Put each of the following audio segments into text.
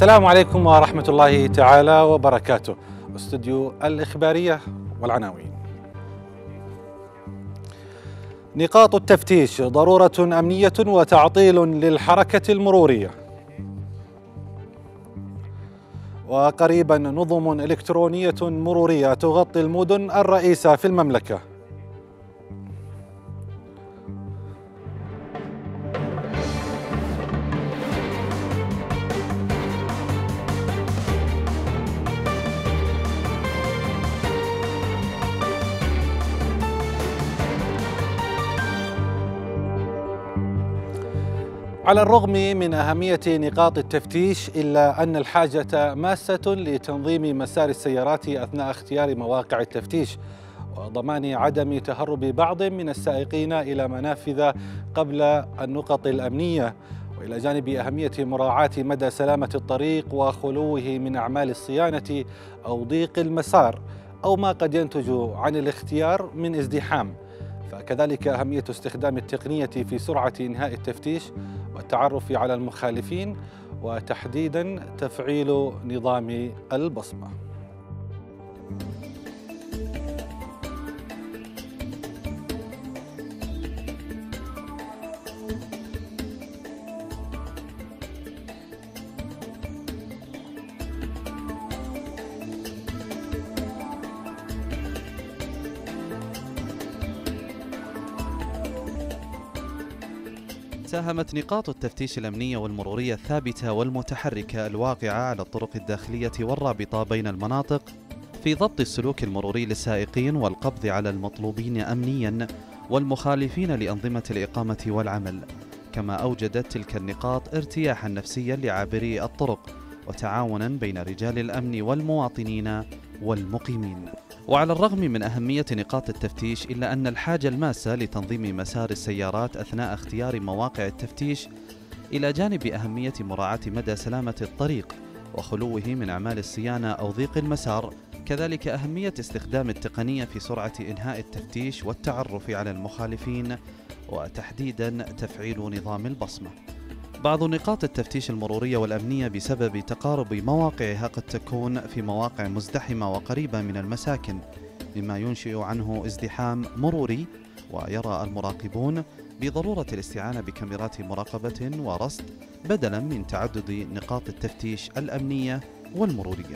السلام عليكم ورحمة الله تعالى وبركاته. استوديو الإخبارية والعناوين. نقاط التفتيش ضرورة أمنية وتعطيل للحركة المرورية. وقريبا نظم إلكترونية مرورية تغطي المدن الرئيسة في المملكة. على الرغم من أهمية نقاط التفتيش إلا أن الحاجة ماسة لتنظيم مسار السيارات أثناء اختيار مواقع التفتيش وضمان عدم تهرب بعض من السائقين إلى منافذ قبل النقط الأمنية، وإلى جانب أهمية مراعاة مدى سلامة الطريق وخلوه من أعمال الصيانة أو ضيق المسار أو ما قد ينتج عن الاختيار من ازدحام. فكذلك أهمية استخدام التقنية في سرعة إنهاء التفتيش والتعرف على المخالفين، وتحديدا تفعيل نظام البصمة. ساهمت نقاط التفتيش الأمنية والمرورية الثابتة والمتحركة الواقعة على الطرق الداخلية والرابطة بين المناطق في ضبط السلوك المروري للسائقين والقبض على المطلوبين أمنياً والمخالفين لأنظمة الإقامة والعمل، كما أوجدت تلك النقاط ارتياحاً نفسياً لعابري الطرق وتعاوناً بين رجال الأمن والمواطنين والمقيمين. وعلى الرغم من أهمية نقاط التفتيش إلا أن الحاجة الماسة لتنظيم مسار السيارات أثناء اختيار مواقع التفتيش إلى جانب أهمية مراعاة مدى سلامة الطريق وخلوه من أعمال الصيانة أو ضيق المسار، كذلك أهمية استخدام التقنية في سرعة إنهاء التفتيش والتعرف على المخالفين، وتحديدا تفعيل نظام البصمة. بعض نقاط التفتيش المرورية والأمنية بسبب تقارب مواقعها قد تكون في مواقع مزدحمة وقريبة من المساكن، مما ينشئ عنه ازدحام مروري، ويرى المراقبون بضرورة الاستعانة بكاميرات مراقبة ورصد بدلا من تعدد نقاط التفتيش الأمنية والمرورية.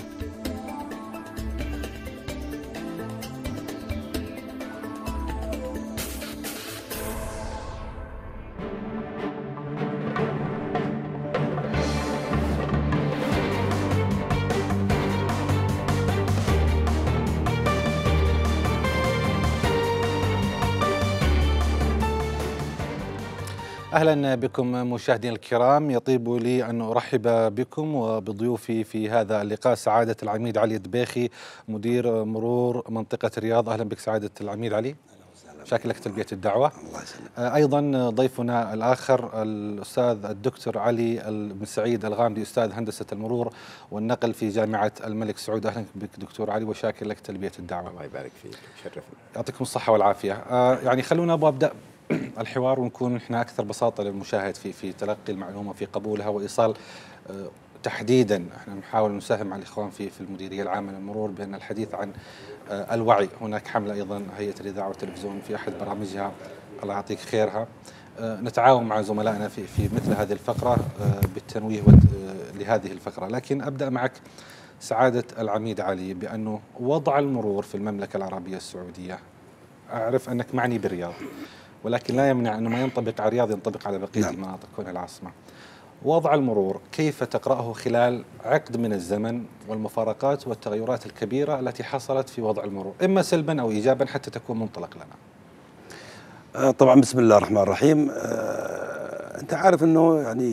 أهلا بكم مشاهدينا الكرام، يطيب لي أن أرحب بكم وبضيوفي في هذا اللقاء سعادة العميد علي الدبيخي مدير مرور منطقة الرياض. أهلا بك سعادة العميد علي، شاكر لك تلبية الدعوة. الله يسلمك. أيضا ضيفنا الآخر الأستاذ الدكتور علي بن سعيد الغامدي، أستاذ هندسة المرور والنقل في جامعة الملك سعود. أهلا بك دكتور علي وشاكر لك تلبية الدعوة. الله يبارك فيك، شرفنا. يعطيكم الصحة والعافية. يعني خلونا أبدأ الحوار ونكون احنا اكثر بساطه للمشاهد في تلقي المعلومه، في قبولها وايصال. تحديدا احنا نحاول نساهم مع الاخوان في المديريه العامه للمرور بان الحديث عن الوعي. هناك حمله ايضا هيئه الاذاعه والتلفزيون في احد برامجها، الله يعطيك خيرها، نتعاون مع زملائنا في مثل هذه الفقره بالتنويه لهذه الفقره. لكن ابدا معك سعاده العميد علي بانه وضع المرور في المملكه العربيه السعوديه، اعرف انك معني بالرياض، ولكن لا يمنع أنه ما ينطبق على الرياض ينطبق على بقية المناطق كونها العاصمة. وضع المرور كيف تقرأه خلال عقد من الزمن والمفارقات والتغيرات الكبيرة التي حصلت في وضع المرور، إما سلبا أو إيجابا حتى تكون منطلق لنا؟ طبعا بسم الله الرحمن الرحيم. أنت عارف أنه يعني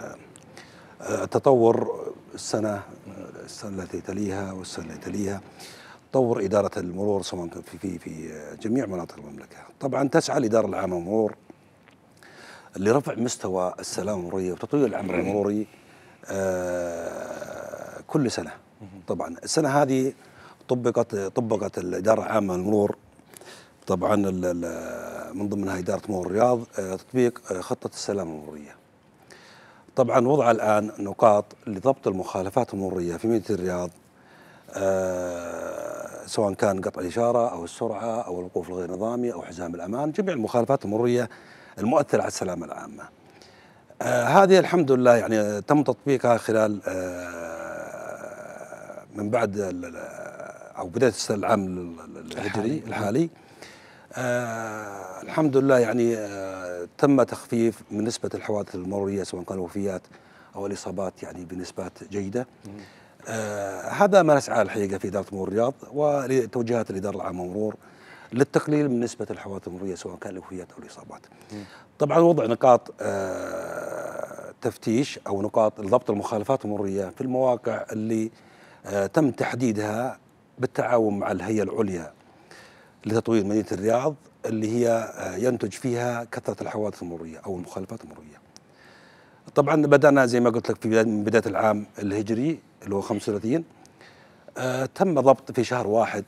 تطور السنة التي تليها والسنة التي تليها، تطور إدارة المرور سواء في جميع مناطق المملكة. طبعا تسعى الإدارة العامة للمرور لرفع مستوى السلامة المرورية وتطوير العمل المروري كل سنة. طبعا السنة هذه طبقت الإدارة العامة للمرور طبعا من ضمنها إدارة مرور الرياض تطبيق خطة السلامة المرورية. طبعا وضع الآن نقاط لضبط المخالفات المرورية في مدينة الرياض، سواء كان قطع الإشارة أو السرعة أو الوقوف الغير نظامي أو حزام الأمان، جميع المخالفات المرورية المؤثرة على السلامة العامة. هذه الحمد لله يعني تم تطبيقها خلال من بعد أو بداية السنة العام الهجري الحالي. الحمد لله يعني تم تخفيف من نسبة الحوادث المرورية سواء كان الوفيات أو الإصابات يعني بنسبات جيدة. هذا ما نسعى الحقيقة في إدارة مرور الرياض ولتوجيهات الإدارة العامة للمرور للتقليل من نسبة الحوادث المرورية سواء كان الوفيات أو الإصابات. طبعا وضع نقاط تفتيش أو نقاط لضبط المخالفات المرورية في المواقع اللي تم تحديدها بالتعاون مع الهيئة العليا لتطوير مدينة الرياض اللي هي ينتج فيها كثرة الحوادث المرورية أو المخالفات المرورية. طبعا بدأنا زي ما قلت لك من بداية العام الهجري اللي هو 35 تم ضبط في شهر واحد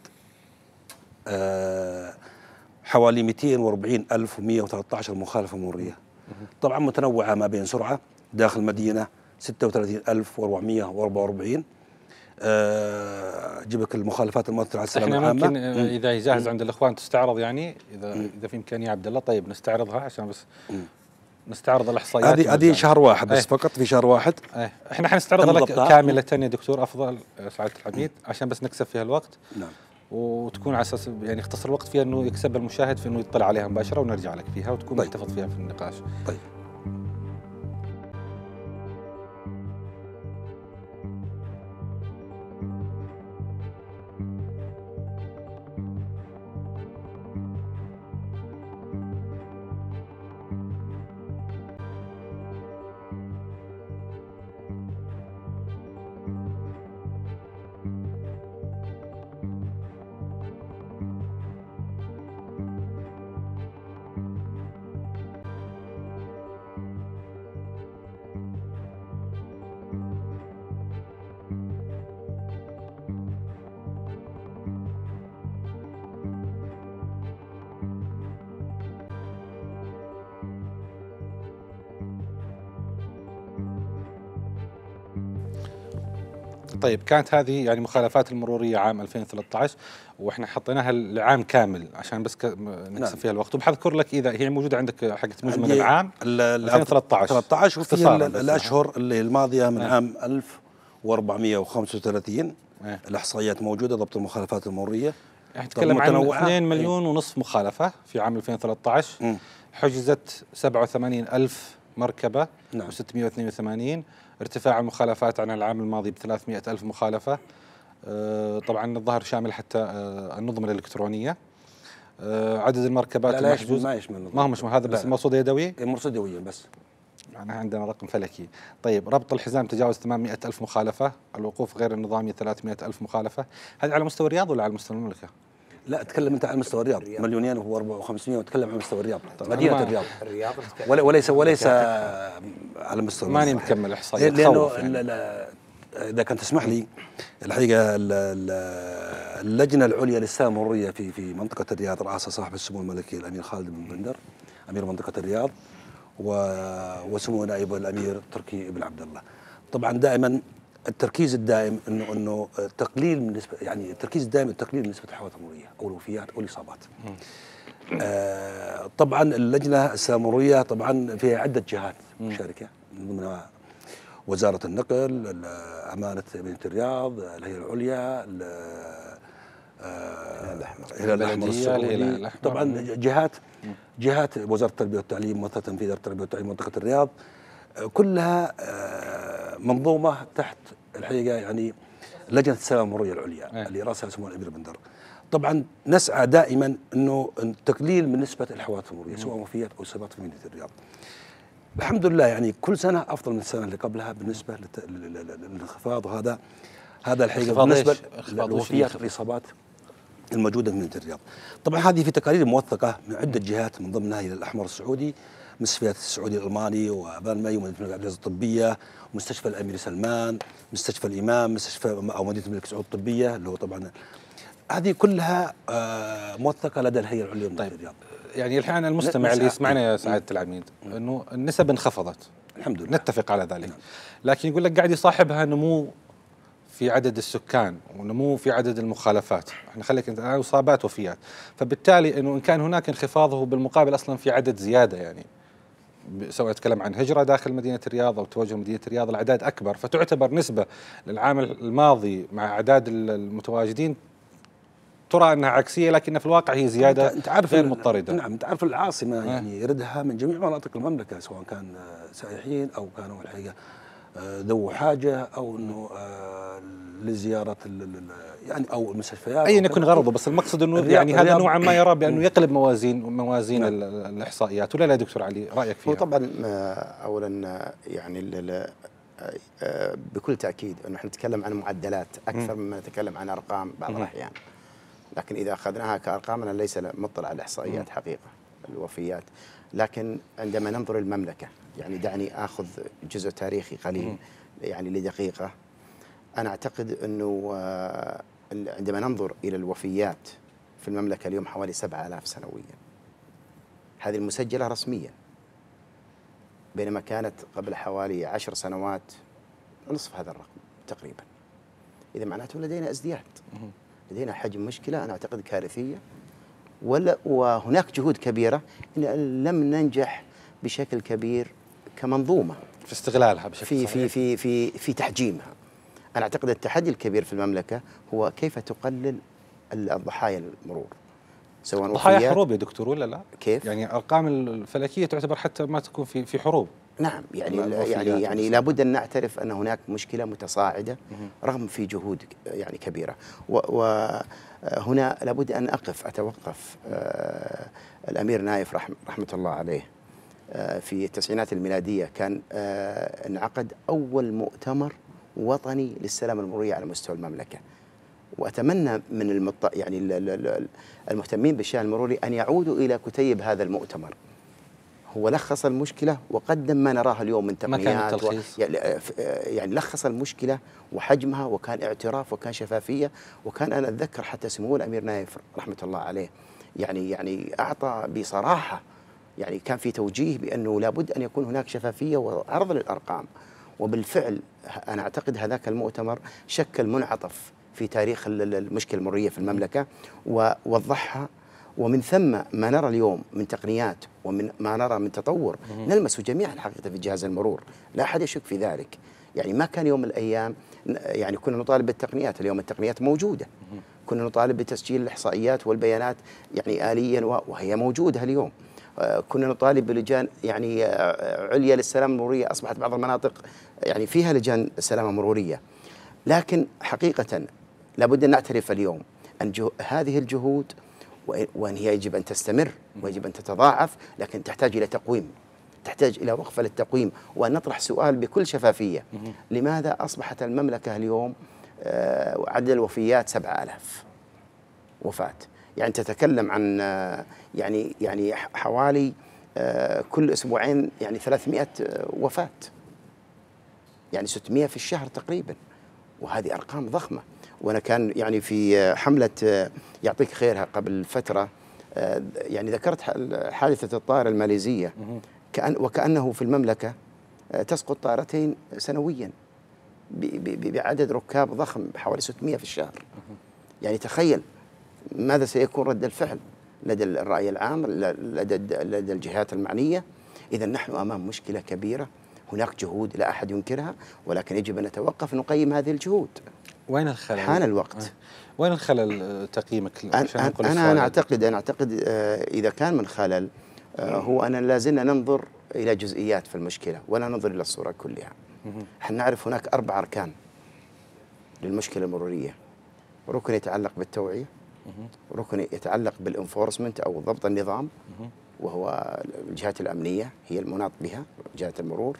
حوالي 240,113 مخالفة مرورية، طبعا متنوعة ما بين سرعة داخل المدينة 36,444. جيب لك المخالفات المؤثرة على السلامة العامة. احنا ممكن اذا جاهز عند الاخوان تستعرض يعني اذا في امكانيه يا عبد الله. طيب نستعرضها عشان بس نستعرض الاحصائيات. هذه شهر واحد بس فقط في شهر واحد. احنا حنستعرضها لك كامله يا دكتور افضل سعاده العميد عشان بس نكسب فيها الوقت. نعم. وتكون على اساس يعني يختصر الوقت فيها انه يكسب المشاهد في انه يطلع عليها مباشره ونرجع لك فيها وتكون محتفظ فيها في النقاش. طيب. طيب كانت هذه يعني مخالفات المرورية عام 2013 واحنا حطيناها لعام كامل عشان بس نكسب فيها الوقت. وبحذكر لك اذا هي موجودة عندك حقت مجمل العام 2013 وفي الاشهر اللي الماضية من عام 1435 الاحصائيات موجودة ضبط المخالفات المرورية. نتكلم عن 2 مليون ونصف مخالفة في عام 2013. حجزت 87,000 مركبة و682. ارتفاع المخالفات عن العام الماضي ب300,000 مخالفة. طبعا الظاهر شامل حتى النظم الإلكترونية. عدد المركبات المحجوزة ما يشمل ما هو مش هذا بس مرصود يدوي. مرصود يدوي بس. يعني عندنا رقم فلكي. طيب ربط الحزام تجاوز 800,000 مخالفة. الوقوف غير النظامي 300,000 مخالفة. هذه على مستوى الرياض ولا على مستوى المملكة؟ لا اتكلم انت على مستوى الرياض 2,400,000 وتكلم عن مستوى الرياض مدينة الرياض وليس على مستوى ماني مكمل احصائيات لانه يعني. اذا كنت تسمح لي الحقيقه اللجنه العليا للسلامه المروريه في منطقه الرياض رئاسه صاحب السمو الملكي الامير خالد بن بندر امير منطقه الرياض وسمو نائبه الامير تركي بن عبد الله. طبعا دائما التركيز الدائم انه تقليل من نسبه يعني التركيز الدائم التقليل من نسبه الحوادث المروريه او الوفيات او الاصابات. طبعا اللجنه السلامه المروريه طبعا فيها عده جهات مشاركه من ضمنها وزاره النقل، امانه مدينه الرياض، الهيئه العليا، الهلال الاحمر السعودي، طبعا جهات وزاره التربيه والتعليم مؤسسه تنفيذ اداره التربيه والتعليم منطقه الرياض، كلها منظومه تحت الحقيقه يعني لجنه السلامه المروريه العليا اللي راسها سمو الامير بندر. طبعا نسعى دائما انه تقليل من نسبه الحوادث المروريه سواء وفيات او اصابات في مدينه الرياض. الحمد لله يعني كل سنه افضل من السنه اللي قبلها بالنسبه للانخفاض، وهذا الحقيقه بالنسبه للوفيات والاصابات الموجوده في مدينه الرياض. طبعا هذه في تقارير موثقه من عده جهات من ضمنها الهلال الاحمر السعودي، مستشفيات السعودي الالماني وابان ماي ومدينه الملك عبد العزيز الطبيه، مستشفى الامير سلمان، مستشفى الامام، مستشفى او مدينه الملك سعود الطبيه اللي هو طبعا هذه كلها موثقه لدى الهيئه العليا لمدينه الرياض. يعني الحين المستمع اللي يسمعنا يا سعادة العميد انه النسب انخفضت، الحمد لله، نتفق على ذلك، لكن يقول لك قاعد يصاحبها نمو في عدد السكان ونمو في عدد المخالفات، احنا خليك انت اصابات وفيات، فبالتالي انه ان كان هناك انخفاض هو بالمقابل اصلا في عدد زياده، يعني سواء نتكلم عن هجره داخل مدينه الرياض او توجه مدينه الرياض الاعداد اكبر، فتعتبر نسبه للعام الماضي مع اعداد المتواجدين ترى انها عكسيه، لكن في الواقع هي زياده انت عارف غير مضطرده. نعم، انت عارف العاصمه يعني يردها من جميع مناطق المملكه، سواء كان سائحين او كانوا الحقيقه ذو حاجه او انه لزياره يعني او المستشفيات ايا يكن غرضه، بس المقصد انه يعني هذا نوعا ما يرى بانه يقلب موازين نعم. الاحصائيات، ولا لا دكتور علي رايك فيها؟ هو طبعا اولا يعني بكل تاكيد انه احنا نتكلم عن معدلات اكثر مما نتكلم عن ارقام بعض الاحيان، لكن اذا اخذناها كارقام انا ليس مطلع على الاحصائيات حقيقه الوفيات، لكن عندما ننظر المملكه يعني دعني اخذ جزء تاريخي قليل يعني لدقيقه. أنا أعتقد أنه عندما ننظر إلى الوفيات في المملكة اليوم حوالي 7000 سنويا، هذه المسجلة رسميا، بينما كانت قبل حوالي 10 سنوات نصف هذا الرقم تقريبا. إذا معناته لدينا ازدياد، لدينا حجم مشكلة أنا أعتقد كارثية، وهناك جهود كبيرة إن لم ننجح بشكل كبير كمنظومة في استغلالها بشكل في في في في تحجيمها. أنا أعتقد التحدي الكبير في المملكة هو كيف تقلل الضحايا المرور، سواء ضحايا حروب يا دكتور ولا لا؟ كيف؟ يعني أرقام الفلكية تعتبر حتى ما تكون في حروب. نعم، يعني لابد أن نعترف أن هناك مشكلة متصاعدة رغم في جهود يعني كبيرة، وهنا لابد أن أتوقف. الأمير نايف رحمة الله عليه في التسعينات الميلادية كان انعقد أول مؤتمر وطني للسلامة المرورية على مستوى المملكة، وأتمنى من يعني المهتمين بالشأن المروري أن يعودوا إلى كتيب هذا المؤتمر. هو لخص المشكلة وقدم ما نراه اليوم من تقنيات يعني لخص المشكلة وحجمها، وكان اعتراف وكان شفافية، وكان أنا أتذكر حتى سمو الأمير نايف رحمة الله عليه يعني أعطى بصراحة، يعني كان في توجيه بأنه لابد أن يكون هناك شفافية وعرض للأرقام. وبالفعل أنا أعتقد هذاك المؤتمر شكل منعطف في تاريخ المشكلة المرورية في المملكة ووضحها، ومن ثم ما نرى اليوم من تقنيات ومن ما نرى من تطور نلمس جميعا الحقيقة في جهاز المرور، لا أحد يشك في ذلك. يعني ما كان يوم من الأيام يعني كنا نطالب بالتقنيات، اليوم التقنيات موجودة، كنا نطالب بتسجيل الإحصائيات والبيانات يعني آليا وهي موجودة اليوم، كنا نطالب بلجان يعني عليا للسلامة المرورية، أصبحت بعض المناطق يعني فيها لجان سلامة مرورية. لكن حقيقة لابد أن نعترف اليوم أن هذه الجهود وأن هي يجب أن تستمر ويجب أن تتضاعف، لكن تحتاج إلى تقويم، تحتاج إلى وقفة للتقويم، وأن نطرح سؤال بكل شفافية: لماذا أصبحت المملكة اليوم عدد الوفيات 7000 وفاة؟ يعني تتكلم عن يعني حوالي كل أسبوعين يعني 300 وفاة، يعني 600 في الشهر تقريبا، وهذه أرقام ضخمة. وأنا كان يعني في حملة يعطيك خيرها قبل فترة يعني ذكرت حادثة الطائرة الماليزية، وكأنه في المملكة تسقط طائرتين سنويا بعدد ركاب ضخم حوالي 600 في الشهر. يعني تخيل ماذا سيكون رد الفعل لدى الرأي العام، لدى الجهات المعنية. إذا نحن أمام مشكلة كبيرة، هناك جهود لا أحد ينكرها، ولكن يجب أن نتوقف نقيم هذه الجهود. وين الخلل؟ حان الوقت. وين الخلل تقييمك؟ أنا أعتقد إذا كان من خلل هو أن لازلنا ننظر إلى جزئيات في المشكلة ولا ننظر إلى الصورة كلها. احنا نعرف هناك 4 أركان للمشكلة المرورية: ركن يتعلق بالتوعية، ركن يتعلق بالانفورسمنت أو ضبط النظام، وهو الجهات الأمنية هي المناط بها جهات المرور،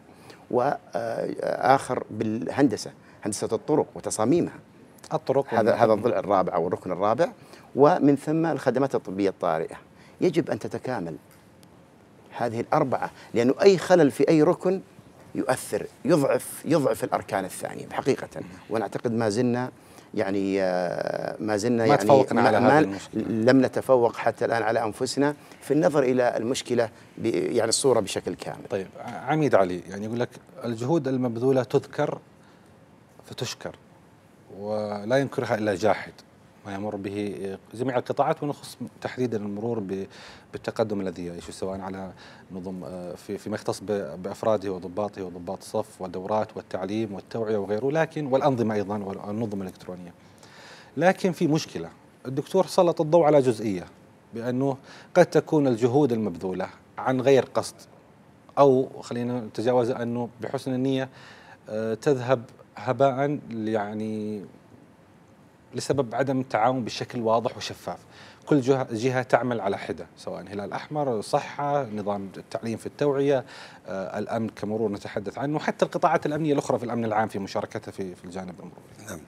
وآخر بالهندسة، هندسة الطرق وتصاميمها، هذا الضلع الرابع أو الركن الرابع، ومن ثم الخدمات الطبية الطارئة. يجب أن تتكامل هذه ال4، لأنه أي خلل في أي ركن يؤثر، يضعف الأركان الثانية حقيقة. وأنا أعتقد ما زلنا يعني ما زلنا ما تفوقنا على هذه المشكلة. لم نتفوق حتى الآن على أنفسنا في النظر إلى المشكلة يعني الصورة بشكل كامل. طيب عميد علي، يعني يقول لك الجهود المبذولة تذكر فتشكر، ولا ينكرها إلا جاحد. ما يمر به جميع القطاعات، ونخص تحديدا المرور بالتقدم الذي يعيشه، سواء على نظم فيما يختص بأفراده وضباطه وضباط الصف والدورات والتعليم والتوعية وغيره، لكن والأنظمة أيضا والنظم الإلكترونية. لكن في مشكلة، الدكتور سلط الضوء على جزئية، بأنه قد تكون الجهود المبذولة عن غير قصد، أو خلينا نتجاوز أنه بحسن النية تذهب هباء، يعني لسبب عدم التعاون بشكل واضح وشفاف. كل جهة تعمل على حدة، سواء الهلال الأحمر، الصحة، نظام التعليم في التوعية، الأمن كمرور نتحدث عنه، حتى القطاعات الأمنية الأخرى في الأمن العام في مشاركتها في الجانب المروري. نعم.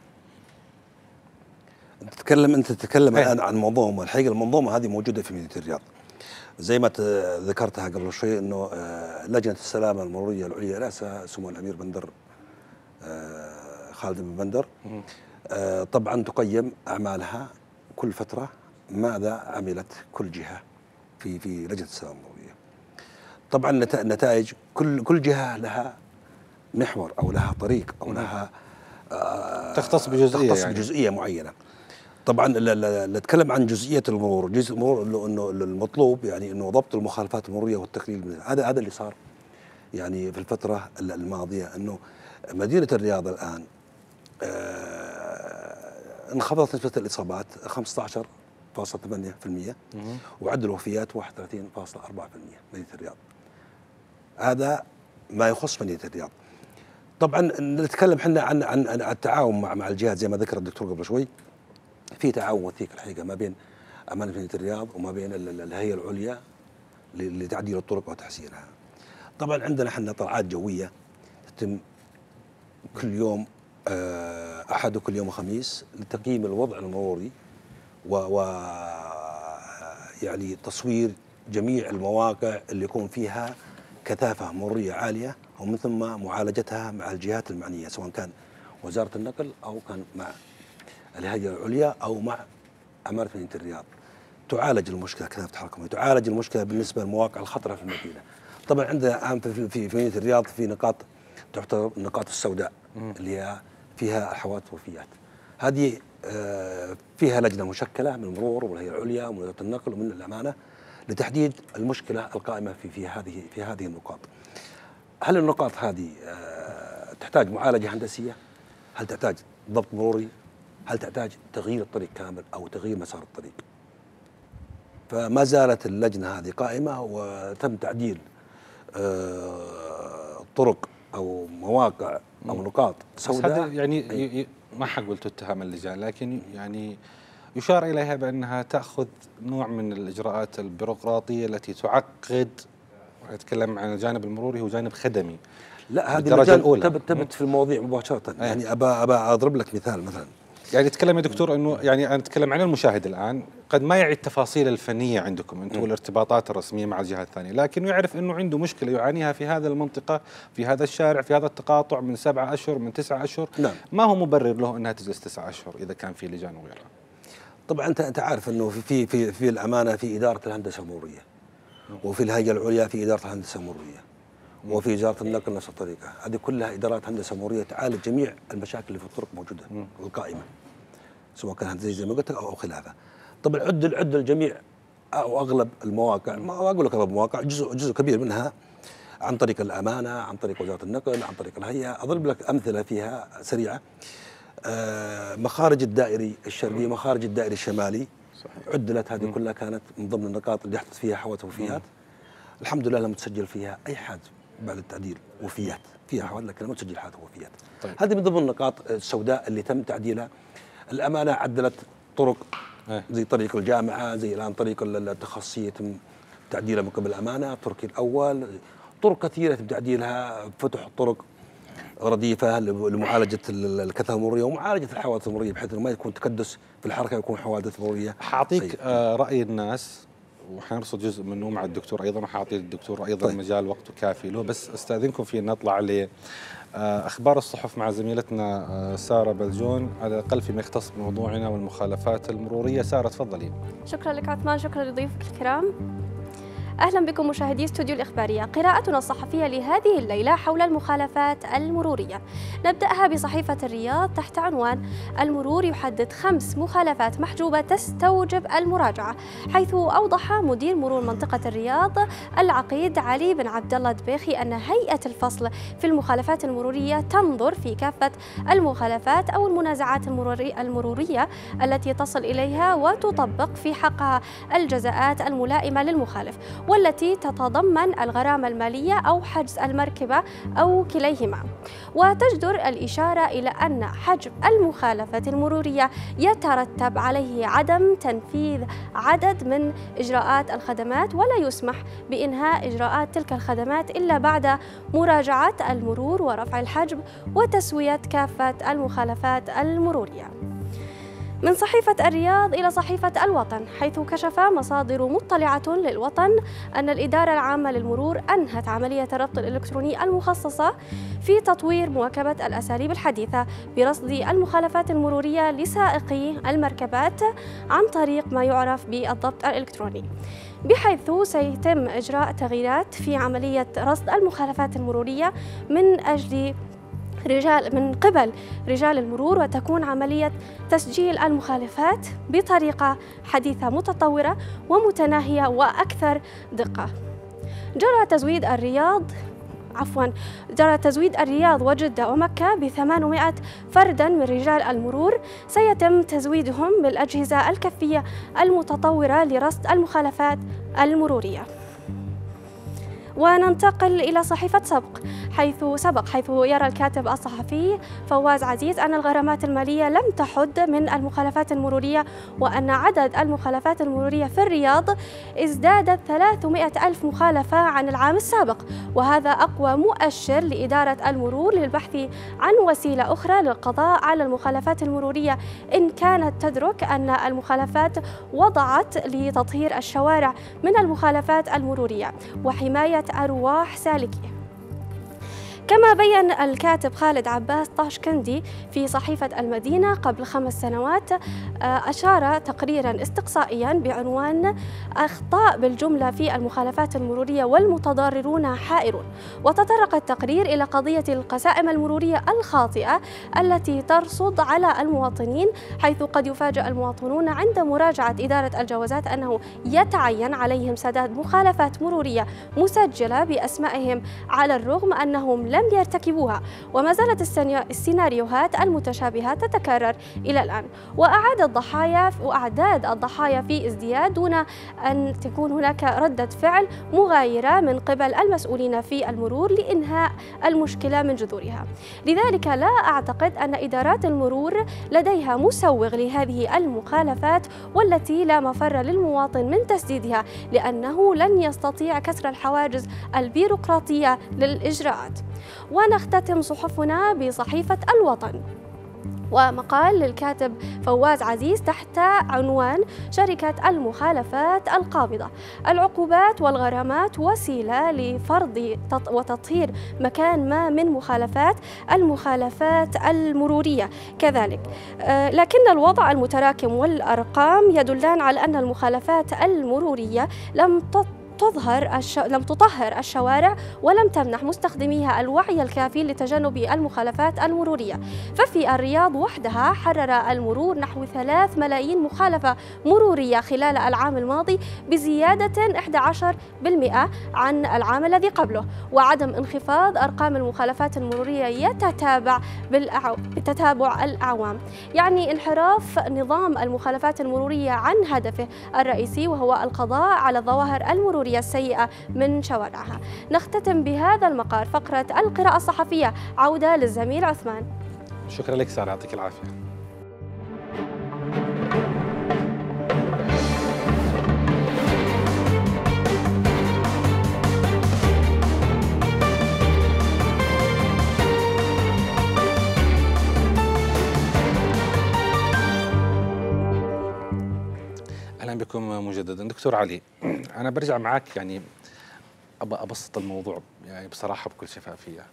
أنت تتكلم الآن عن منظومة، الحقيقة المنظومة هذه موجودة في مدينة الرياض زي ما ذكرتها قبل شوي، أنه لجنة السلامة المرورية العليا رأسها سمو الأمير بندر خالد بن بندر، طبعا تقيم أعمالها كل فترة، ماذا عملت كل جهة في لجنة السلامة المرورية. طبعا نتائج كل جهة لها محور أو لها طريق أو لها تختص بجزئية، يعني بجزئية معينة. طبعا نتكلم عن جزئية المرور، جزء المرور انه المطلوب يعني انه ضبط المخالفات المرورية والتقليل منها. هذا اللي صار يعني في الفترة الماضية، انه مدينة الرياض الآن انخفضت نسبة الإصابات 15.8%، وعدد الوفيات 31.4% مدينة الرياض. هذا ما يخص مدينة الرياض. طبعا نتكلم احنا عن التعاون مع الجهات زي ما ذكر الدكتور قبل شوي. في تعاون وثيق الحقيقة ما بين أمانة مدينة الرياض وما بين الهيئة العليا لتعديل الطرق وتحسينها. طبعا عندنا احنا طلعات جوية تتم كل يوم أحد وكل يوم خميس لتقييم الوضع المروري يعني تصوير جميع المواقع اللي يكون فيها كثافة مرورية عالية، ومن ثم معالجتها مع الجهات المعنية، سواء كان وزارة النقل أو كان مع الهيئة العليا أو مع أمانة مدينة الرياض. تعالج المشكلة كثافة حركة، تعالج المشكلة بالنسبة للمواقع الخطرة في المدينة. طبعا عندنا في مدينة الرياض في نقاط تعتبر النقاط السوداء اللي هي فيها حوادث وفيات. هذه فيها لجنة مشكلة من المرور والهيئة العليا ومن وزارة النقل ومن الأمانة لتحديد المشكلة القائمة في هذه النقاط. هل النقاط هذه تحتاج معالجة هندسية؟ هل تحتاج ضبط مروري؟ هل تحتاج تغيير الطريق كامل أو تغيير مسار الطريق؟ فما زالت اللجنة هذه قائمة، وتم تعديل طرق أو مواقع أو نقاط سوداء. يعني ما حقول تتهم اللجان، لكن يعني يشار إليها بأنها تأخذ نوع من الإجراءات البيروقراطية التي تعقد. أتكلم عن الجانب المروري، هو جانب خدمي. لا، هذه الدرجة الأولى تبت في المواضيع مباشرة. يعني أبى أضرب لك مثال مثلا. يعني تكلم يا دكتور انه يعني انا اتكلم عن المشاهد الان، قد ما يعي التفاصيل الفنيه عندكم انتم والارتباطات الرسميه مع الجهات الثانيه، لكن يعرف انه عنده مشكله يعانيها في هذه المنطقه، في هذا الشارع، في هذا التقاطع من 7 أشهر من 9 أشهر. نعم. ما هو مبرر له انها تجلس 9 أشهر اذا كان في لجان وغيرها. طبعا انت عارف انه في الامانه في اداره الهندسه المروريه، وفي الهيئه العليا في اداره الهندسه المروريه، وفي وزاره النقل نفس الطريقه. هذه كلها ادارات هندسه مروريه تعالج جميع المشاكل اللي في الطرق موجوده القائمه، سواء كان زي ما قلت لك او خلافه. طبعا عد الجميع او اغلب المواقع، ما اقول لك اغلب المواقع، جزء كبير منها عن طريق الامانه، عن طريق وزاره النقل، عن طريق الهيئه. اضرب لك امثله فيها سريعه. مخارج الدائري الشرقي، مخارج الدائري الشمالي، عدلت. هذه كلها كانت من ضمن النقاط اللي يحدث فيها حوادث وفيات. الحمد لله لم تسجل فيها اي حادث بعد التعديل وفيات، فيها حوادث لكن لم تسجل حادث وفيات. طيب. هذه من ضمن النقاط السوداء اللي تم تعديلها. الامانه عدلت طرق زي طريق الجامعه، زي الان طريق التخصصي يتم تعديلها من قبل الامانه، تركي الاول، طرق كثيره يتم تعديلها، فتح طرق رديفه لمعالجه الكثافه المروريه ومعالجه الحوادث المروريه، بحيث انه ما يكون تكدس في الحركه، يكون حوادث مروريه. حاعطيك راي الناس وحنرصد جزء منه مع الدكتور أيضا، وحاعطي الدكتور أيضا طيب. مجال وقته كافي له، بس استأذنكم في أن نطلع أخبار الصحف مع زميلتنا سارة بلجون، على الأقل فيما يختص بموضوعنا والمخالفات المرورية. سارة تفضلي. شكرا لك عثمان، شكرا لضيوفك الكرام. أهلا بكم مشاهدي استوديو الإخبارية. قراءتنا الصحفية لهذه الليلة حول المخالفات المرورية. نبدأها بصحيفة الرياض تحت عنوان المرور يحدد 5 مخالفات محجوبة تستوجب المراجعة، حيث أوضح مدير مرور منطقة الرياض العقيد علي بن عبد الله الدبيخي أن هيئة الفصل في المخالفات المرورية تنظر في كافة المخالفات أو المنازعات المرورية التي تصل إليها، وتطبق في حقها الجزاءات الملائمة للمخالف، والتي تتضمن الغرامة المالية أو حجز المركبة أو كليهما. وتجدر الإشارة إلى أن حجم المخالفة المرورية يترتب عليه عدم تنفيذ عدد من إجراءات الخدمات، ولا يسمح بإنهاء إجراءات تلك الخدمات إلا بعد مراجعة المرور ورفع الحجب وتسوية كافة المخالفات المرورية. من صحيفة الرياض إلى صحيفة الوطن، حيث كشف مصادر مطلعة للوطن أن الإدارة العامة للمرور أنهت عملية الربط الإلكتروني المخصصة في تطوير مواكبة الأساليب الحديثة برصد المخالفات المرورية لسائقي المركبات عن طريق ما يعرف بالضبط الإلكتروني، بحيث سيتم إجراء تغييرات في عملية رصد المخالفات المرورية من قبل رجال المرور، وتكون عملية تسجيل المخالفات بطريقة حديثة متطورة ومتناهية وأكثر دقة. جرى تزويد الرياض وجدة ومكة ب800 فردا من رجال المرور، سيتم تزويدهم بالأجهزة الكفية المتطورة لرصد المخالفات المرورية. وننتقل إلى صحيفة حيث يرى الكاتب الصحفي فواز عزيز أن الغرامات المالية لم تحد من المخالفات المرورية، وأن عدد المخالفات المرورية في الرياض ازدادت 300 ألف مخالفة عن العام السابق، وهذا أقوى مؤشر لإدارة المرور للبحث عن وسيلة أخرى للقضاء على المخالفات المرورية، إن كانت تدرك أن المخالفات وضعت لتطهير الشوارع من المخالفات المرورية وحماية أرواح سالكيه. كما بيّن الكاتب خالد عباس طاشكندي في صحيفة المدينة قبل 5 سنوات، أشار تقريراً استقصائياً بعنوان أخطاء بالجملة في المخالفات المرورية والمتضررون حائرون، وتطرق التقرير إلى قضية القسائم المرورية الخاطئة التي ترصد على المواطنين، حيث قد يفاجأ المواطنون عند مراجعة إدارة الجوازات أنه يتعين عليهم سداد مخالفات مرورية مسجلة بأسمائهم على الرغم أنهم لم يرتكبوها، وما زالت السيناريوهات المتشابهة تتكرر إلى الآن، وأعداد الضحايا في ازدياد دون أن تكون هناك ردة فعل مغايرة من قبل المسؤولين في المرور لإنهاء المشكلة من جذورها. لذلك لا أعتقد أن إدارات المرور لديها مسوغ لهذه المخالفات، والتي لا مفر للمواطن من تسديدها، لأنه لن يستطيع كسر الحواجز البيروقراطية للإجراءات. ونختتم صحفنا بصحيفة الوطن ومقال للكاتب فواز عزيز تحت عنوان شركة المخالفات القابضة: العقوبات والغرامات وسيلة لفرض وتطهير مكان ما من المخالفات المرورية كذلك، لكن الوضع المتراكم والأرقام يدلان على أن المخالفات المرورية لم تطهر الشوارع ولم تمنح مستخدميها الوعي الكافي لتجنب المخالفات المرورية. ففي الرياض وحدها حرر المرور نحو 3 ملايين مخالفة مرورية خلال العام الماضي، بزيادة 11% عن العام الذي قبله، وعدم انخفاض أرقام المخالفات المرورية يتتابع بتتابع الأعوام، يعني انحراف نظام المخالفات المرورية عن هدفه الرئيسي، وهو القضاء على الظواهر المرورية السيئة من شوارعها. نختتم بهذا المقال فقرة القراءة الصحفية، عودة للزميل عثمان. شكرا لك سارة، يعطيك العافية. بكم مجددا. دكتور علي، أنا برجع معك، يعني أبسط الموضوع يعني بصراحة بكل شفافية.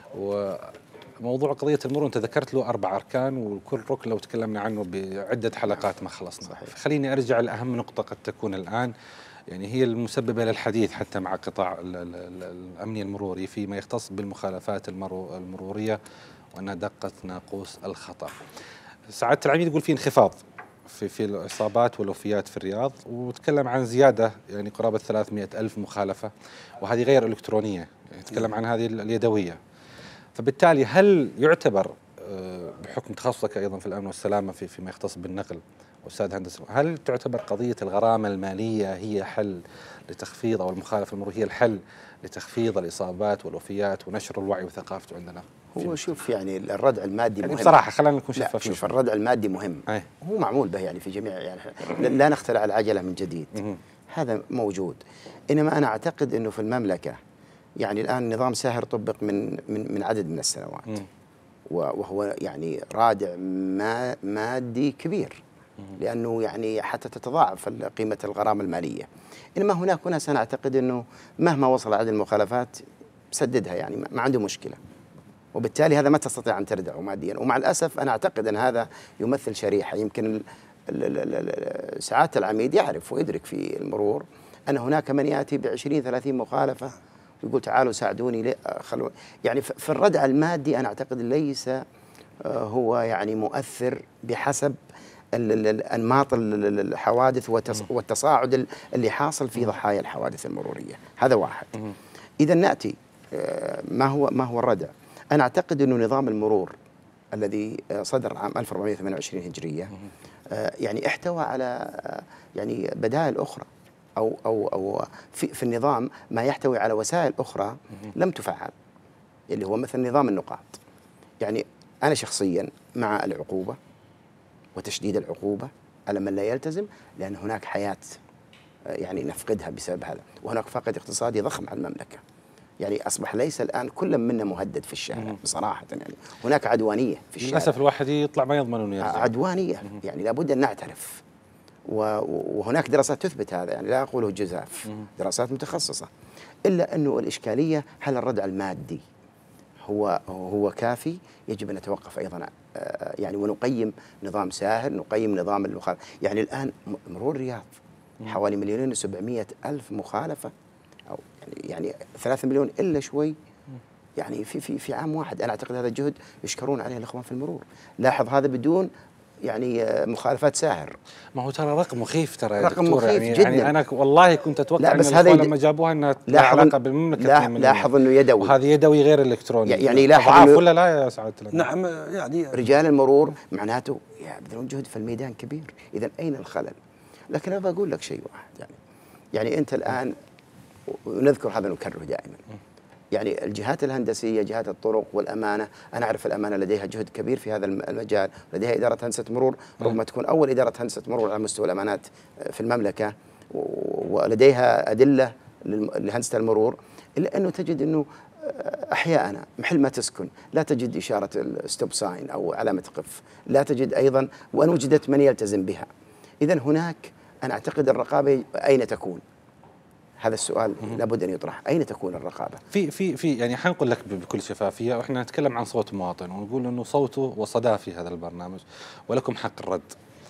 وموضوع قضية المرور أنت ذكرت له 4 أركان، وكل ركن لو تكلمنا عنه بعدة حلقات ما خلصنا. خليني أرجع لأهم نقطة قد تكون الآن، يعني هي المسببة للحديث حتى مع قطاع الأمني المروري فيما يختص بالمخالفات المرورية، وأنها دقت ناقوس الخطر. سعادة العميد يقول في انخفاض في الإصابات والوفيات في الرياض، وتكلم عن زيادة يعني قرابة 300 ألف مخالفة، وهذه غير إلكترونية، يعني تكلم عن هذه اليدوية. فبالتالي هل يعتبر بحكم تخصصك أيضا في الأمن والسلامة فيما يختص بالنقل أستاذ هندسة، هل تعتبر قضية الغرامة المالية هي حل لتخفيض، أو المخالفة المرورية هي الحل لتخفيض الإصابات والوفيات ونشر الوعي وثقافته عندنا؟ هو شوف يعني الردع المادي يعني مهم بصراحة خلينا نكون شفافين. شوف الردع المادي مهم، هو معمول به يعني في جميع، يعني لا نخترع العجلة من جديد، هذا موجود. إنما أنا أعتقد أنه في المملكة يعني الآن نظام ساهر طبق من عدد من السنوات، وهو يعني رادع مادي كبير، لأنه يعني حتى تتضاعف قيمة الغرامة المالية. إنما هناك ناس أنا أعتقد أنه مهما وصل عدد المخالفات سددها، يعني ما عنده مشكلة، وبالتالي هذا ما تستطيع أن تردعه ماديا. ومع الأسف أنا أعتقد أن هذا يمثل شريحة، يمكن سعادة العميد يعرف ويدرك في المرور أن هناك من يأتي ب20-30 مخالفة ويقول تعالوا ساعدوني، يعني في الردع المادي أنا أعتقد ليس هو يعني مؤثر بحسب أنماط الحوادث والتصاعد اللي حاصل في ضحايا الحوادث المرورية. هذا واحد. إذا نأتي ما هو الردع. أنا أعتقد أنه نظام المرور الذي صدر عام 1428 هجرية يعني احتوى على يعني بدائل أخرى، أو في النظام ما يحتوي على وسائل أخرى لم تفعل، اللي هو مثل نظام النقاط. يعني أنا شخصيا مع العقوبة وتشديد العقوبة على من لا يلتزم، لأن هناك حياة يعني نفقدها بسبب هذا، وهناك فقد اقتصادي ضخم على المملكة. يعني أصبح ليس الآن كل منا مهدد في الشارع بصراحة، يعني هناك عدوانية في الشارع للأسف. الواحد يطلع ما يضمن أنه يرجع، عدوانية يعني لابد أن نعترف، وهناك دراسات تثبت هذا، يعني لا أقوله جزاف، دراسات متخصصة. إلا أنه الإشكالية هل الردع المادي هو كافي؟ يجب أن نتوقف أيضا يعني، ونقيم نظام ساهر، نقيم نظام المخالفة. يعني الآن مرور الرياض حوالي 2,700,000 مخالفة، أو يعني 3 مليون إلا شوي، يعني في عام واحد. أنا أعتقد هذا الجهد يشكرون عليه الإخوان في المرور. لاحظ هذا بدون يعني مخالفات ساهر. ما هو ترى رقم مخيف، ترى رقم مخيف يعني جدا. يعني أنا والله كنت أتوقع بس أن الإخوان لما جابوها أنها لها علاقة بالمملكة. لاحظ أنه يدوي، وهذه يدوي غير إلكتروني، يعني لاحظ أضعاف ولا لا يا سعادة العميد؟ نعم، يعني رجال المرور معناته يبذلون جهد في الميدان كبير. إذا أين الخلل؟ لكن أنا بقول لك شيء واحد، يعني أنت الآن، ونذكر هذا نكرره دائما، يعني الجهات الهندسية، جهات الطرق والأمانة، أنا أعرف الأمانة لديها جهد كبير في هذا المجال، لديها إدارة هندسة مرور، ربما تكون أول إدارة هندسة مرور على مستوى الأمانات في المملكة، ولديها أدلة لهندسة المرور. إلا أنه تجد أنه أحيانا محل ما تسكن لا تجد إشارة الستوب ساين أو علامة قف، لا تجد أيضا، وأن وجدت من يلتزم بها. إذن هناك أنا أعتقد الرقابة أين تكون؟ هذا السؤال لابد أن يطرح، أين تكون الرقابة؟ في يعني حنقول لك بكل شفافية، وإحنا نتكلم عن صوت مواطن ونقول أنه صوته وصداه في هذا البرنامج، ولكم حق الرد.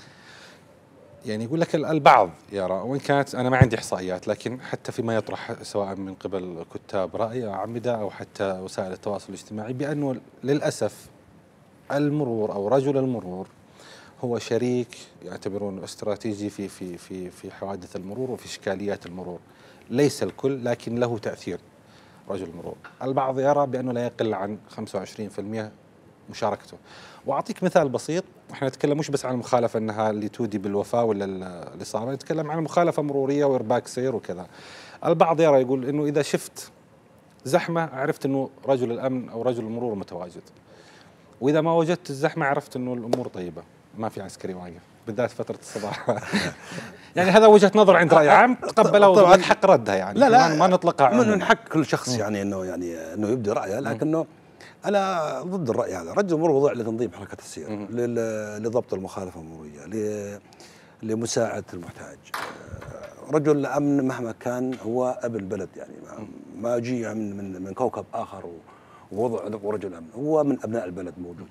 يعني يقول لك البعض يرى، وإن كانت أنا ما عندي إحصائيات، لكن حتى فيما يطرح سواء من قبل كتاب رأي أعمدة أو حتى وسائل التواصل الاجتماعي، بأنه للأسف المرور أو رجل المرور هو شريك يعتبرونه استراتيجي في حوادث المرور وفي إشكاليات المرور. ليس الكل، لكن له تأثير رجل المرور. البعض يرى بأنه لا يقل عن 25% مشاركته. وأعطيك مثال بسيط، احنا نتكلم مش بس عن المخالفة أنها اللي تودي بالوفاة ولا الإصابة، نتكلم عن مخالفة مرورية وإرباك سير وكذا. البعض يرى يقول أنه إذا شفت زحمة عرفت أنه رجل الأمن أو رجل المرور متواجد، وإذا ما وجدت الزحمة عرفت أنه الأمور طيبة، ما في عسكري واقف بالذات فترة الصباح. يعني هذا وجهة نظر عند رأي عام تقبلها وضد حق ردها، يعني لا ما نطلقها من حق كل شخص يعني انه يبدي رأيه، لكنه انا ضد الرأي هذا. رجل المرور وضع لتنظيم حركة السير، لضبط المخالفة المرورية، لمساعدة المحتاج. رجل الأمن مهما كان هو ابن البلد، يعني ما يجي من كوكب آخر ووضع رجل أمن، هو من أبناء البلد موجود.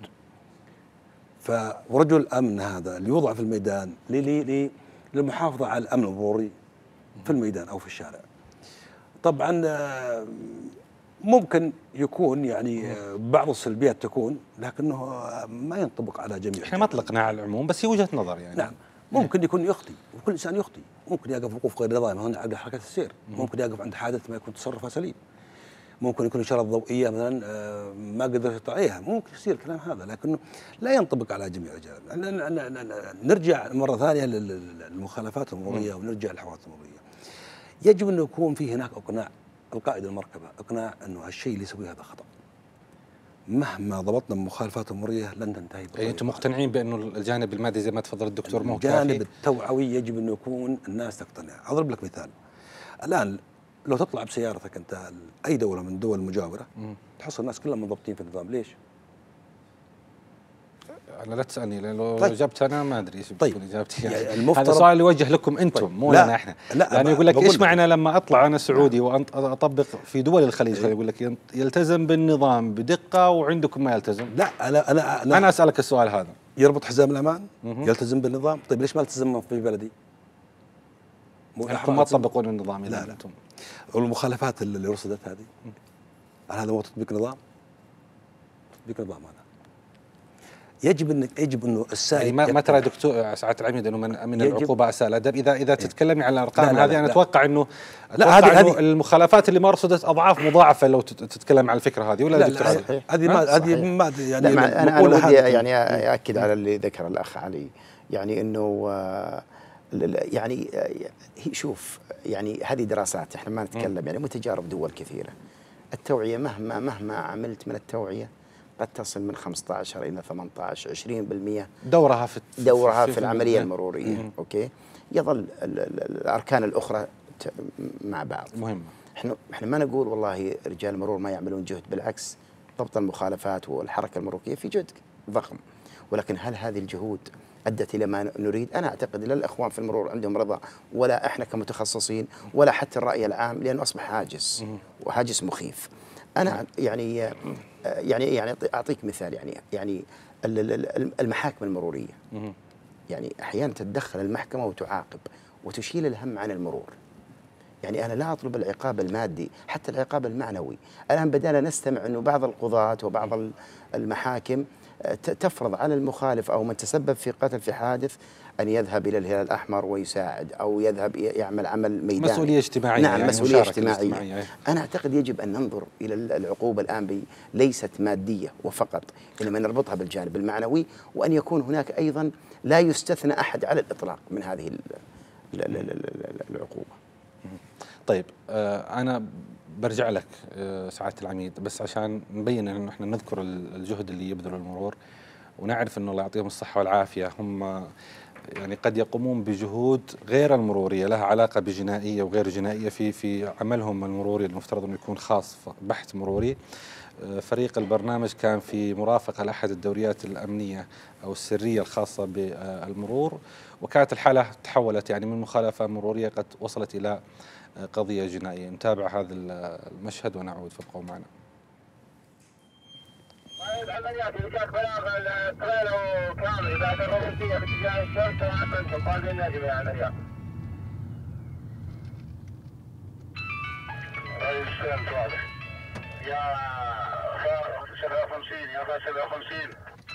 فرجل الأمن هذا اللي يوضع في الميدان للمحافظة على الأمن المروري في الميدان أو في الشارع. طبعا ممكن يكون يعني بعض السلبيات تكون، لكنه ما ينطبق على جميع. احنا ما اطلقنا على العموم، بس هي وجهة نظر يعني. نعم، ممكن يكون يخطي، وكل انسان يخطي، ممكن يقف وقوف غير نظامي هنا عند حركة السير، ممكن يقف عند حادث ما يكون تصرفه سليم، ممكن يكون إشارة ضوئية مثلا ما قدر يطيعها، ممكن يصير الكلام هذا، لكنه لا ينطبق على جميع الرجال. نرجع مرة ثانية للمخالفات المرورية ونرجع للحوادث المرورية. يجب أن يكون في هناك إقناع القائد المركبة، إقناع أنه هالشيء اللي يسويه هذا خطأ. مهما ضبطنا المخالفات المرورية لن تنتهي. يعني أنتم مقتنعين بأنه الجانب المادي زي ما تفضل الدكتور مو كافي؟ الجانب التوعوي يجب أن يكون الناس تقتنع. أضرب لك مثال، الآن لو تطلع بسيارتك أنت أي دولة من الدول المجاورة تحصل الناس كلهم منضبطين في النظام. ليش؟ أنا لا تسألني، لأن لو طيب. جبت أنا ما أدري إيش بتكون إجابتي. يعني المفترض هذا سؤال يوجه لكم أنتم، طيب. مو لنا إحنا. لا، يعني يقول لك إيش معنى لما أطلع أنا سعودي وأطبق في دول الخليج، يقول لك يلتزم بالنظام بدقة وعندكم ما يلتزم. لا، أنا أسألك السؤال هذا. يربط حزام الأمان، يلتزم بالنظام. طيب ليش ما التزم في بلدي؟ أنتم ما تطبقون النظام. لا أنتم والمخالفات اللي رصدت هذه، هذا مو تطبيق نظام؟ تطبيق نظام هذا. يجب انه السائق يعني ما ترى دكتور سعاده العميد انه من العقوبه اساء الادب؟ اذا تتكلمي على الارقام هذه، انا اتوقع انه المخالفات اللي ما رصدت اضعاف مضاعفه لو تتكلم على الفكره هذه، ولا دكتور؟ هذه ما يعني انا ودي يعني ااكد على اللي ذكر الاخ علي، يعني انه يعني شوف، يعني هذه دراسات احنا ما نتكلم، يعني متجارب دول كثيره. التوعيه مهما عملت من التوعيه قد تصل من 15 إلى 18 20% دورها في العملية المرورية. أوكي، يظل الأركان الأخرى مع بعض مهمة. احنا ما نقول والله رجال المرور ما يعملون جهد، بالعكس، ضبط المخالفات والحركة المرورية في جهد ضخم، ولكن هل هذه الجهود أدت إلى ما نريد؟ أنا أعتقد لا الإخوان في المرور عندهم رضا، ولا إحنا كمتخصصين، ولا حتى الرأي العام، لأنه أصبح هاجس وهاجس مخيف. أنا يعني أعطيك مثال، يعني المحاكم المرورية، يعني أحيانا تتدخل المحكمة وتعاقب وتشيل الهم عن المرور. يعني أنا لا أطلب العقاب المادي، حتى العقاب المعنوي. الآن بدأنا نستمع أنه بعض القضاة وبعض المحاكم تفرض على المخالف أو من تسبب في قتل في حادث أن يذهب إلى الهلال الأحمر ويساعد، أو يذهب يعمل عمل ميداني. مسؤولية اجتماعية. نعم، يعني مسؤولية اجتماعية. أنا أعتقد يجب أن ننظر إلى العقوبة الآن ليست مادية وفقط، إنما نربطها بالجانب المعنوي، وأن يكون هناك أيضا لا يستثنى أحد على الإطلاق من هذه العقوبة. طيب أنا برجع لك سعادة العميد، بس عشان نبين أنه إحنا نذكر الجهد اللي يبذله المرور، ونعرف أنه الله يعطيهم الصحة والعافية، هم يعني قد يقومون بجهود غير المرورية لها علاقة بجنائية وغير جنائية في عملهم المروري المفترض أنه يكون خاص بحث مروري. فريق البرنامج كان في مرافقة لأحد الدوريات الأمنية أو السرية الخاصة بالمرور، وكانت الحالة تحولت يعني من مخالفة مرورية قد وصلت إلى قضية جنائية. نتابع هذا المشهد ونعود، فابقوا معنا. العمليات اللي كانت بلاغ التريلو كامل بعد الروسية باتجاه الشرق وعملتم قادمين نجم يا عمليات. رئيس سلمت واضح. يا 57 يا 57.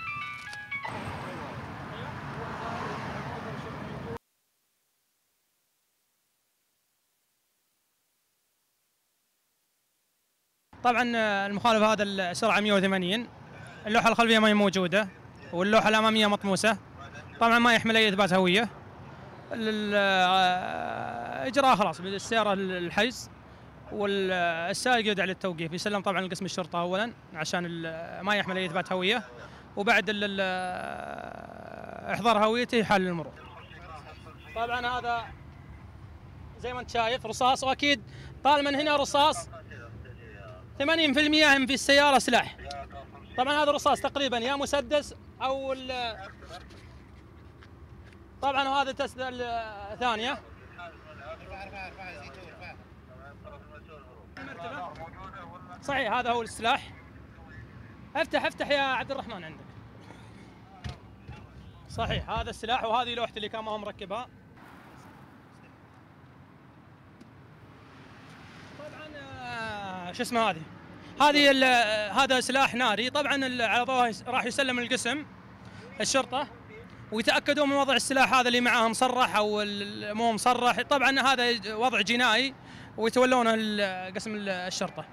طبعا المخالفة هذا السرعة 180، اللوحة الخلفية ما هي موجودة، واللوحة الأمامية مطموسة، طبعا ما يحمل أي إثبات هوية. الإجراء خلاص بالسيارة الحجز، والسائق يدعى للتوقيف، يسلم طبعا لقسم الشرطة أولا عشان ما يحمل أي إثبات هوية، وبعد إحضار هويته يحال للمرور. طبعا هذا زي ما أنت شايف رصاص، وأكيد طالما هنا رصاص 80% في السيارة سلاح. طبعا هذا الرصاص تقريبا يا مسدس أو طبعا وهذا تسدى الثانيه. صحيح هذا هو السلاح. افتح يا عبد الرحمن عندك. صحيح هذا السلاح وهذه لوحته اللي كان ما هو مركبها. طبعا شو اسمه هذا سلاح ناري. طبعا على ضوءه راح يسلم القسم الشرطه ويتاكدوا من وضع السلاح هذا اللي معاه مصرح او مو مصرح. طبعا هذا وضع جنائي ويتولونه قسم الشرطه.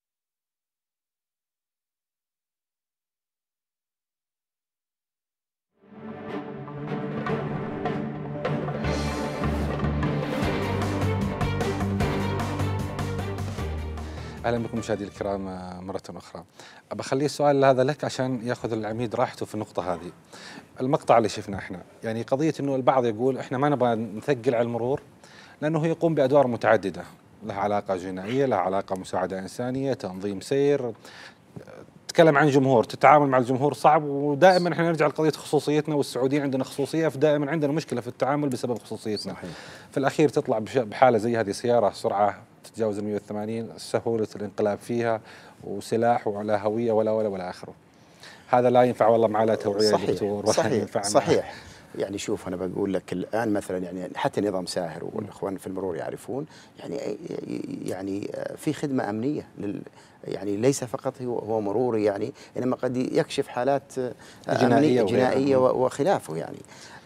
اهلا بكم مشاهدينا الكرام مره اخرى. بخلي السؤال هذا لك عشان ياخذ العميد راحته في النقطه هذه. المقطع اللي شفناه احنا يعني قضيه انه البعض يقول احنا ما نبغى نثقل على المرور لانه يقوم بادوار متعدده، لها علاقه جنائيه، لها علاقه مساعده انسانيه، تنظيم سير، تتكلم عن جمهور، تتعامل مع الجمهور صعب، ودائما احنا نرجع لقضيه خصوصيتنا، والسعوديين عندنا خصوصيه، فدائما عندنا مشكله في التعامل بسبب خصوصيتنا. صحيح. في الاخير تطلع بحاله زي هذه، سياره سرعه تتجاوز 180، سهوله الانقلاب فيها، وسلاح ولا هويه ولا اخره. هذا لا ينفع والله معاه لا توعيه صحيح. دكتور ولا ينفع. صحيح. يعني شوف انا بقول لك الان مثلا يعني حتى نظام ساهر والاخوان في المرور يعرفون يعني في خدمه امنيه يعني ليس فقط هو مروري يعني، انما قد يكشف حالات جنائيه وخلافه. يعني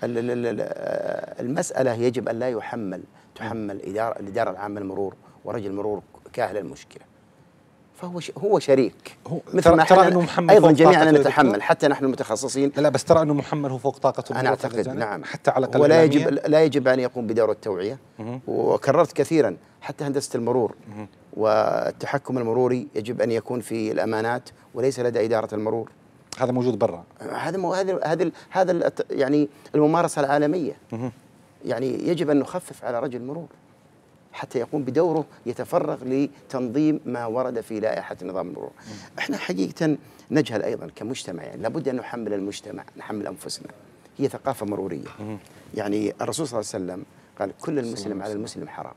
المساله يجب ان لا تحمل الاداره العامه للمرور ورجل المرور كاهل المشكله، فهو شريك مثل ما احنا ايضا جميعا نتحمل حتى نحن المتخصصين. لا بس ترى انه محمل هو فوق طاقته. انا اعتقد نعم، حتى على الاقل ولا يجب ان يقوم بدور التوعيه. وكررت كثيرا حتى هندسه المرور والتحكم المروري يجب ان يكون في الامانات وليس لدى اداره المرور. هذا موجود برا. هذا يعني الممارسه العالميه. يعني يجب ان نخفف على رجل المرور حتى يقوم بدوره، يتفرغ لتنظيم ما ورد في لائحة نظام المرور. احنا حقيقة نجهل أيضا كمجتمع، يعني لابد أن نحمل المجتمع، نحمل أنفسنا، هي ثقافة مرورية. يعني الرسول صلى الله عليه وسلم قال كل المسلم على المسلم حرام،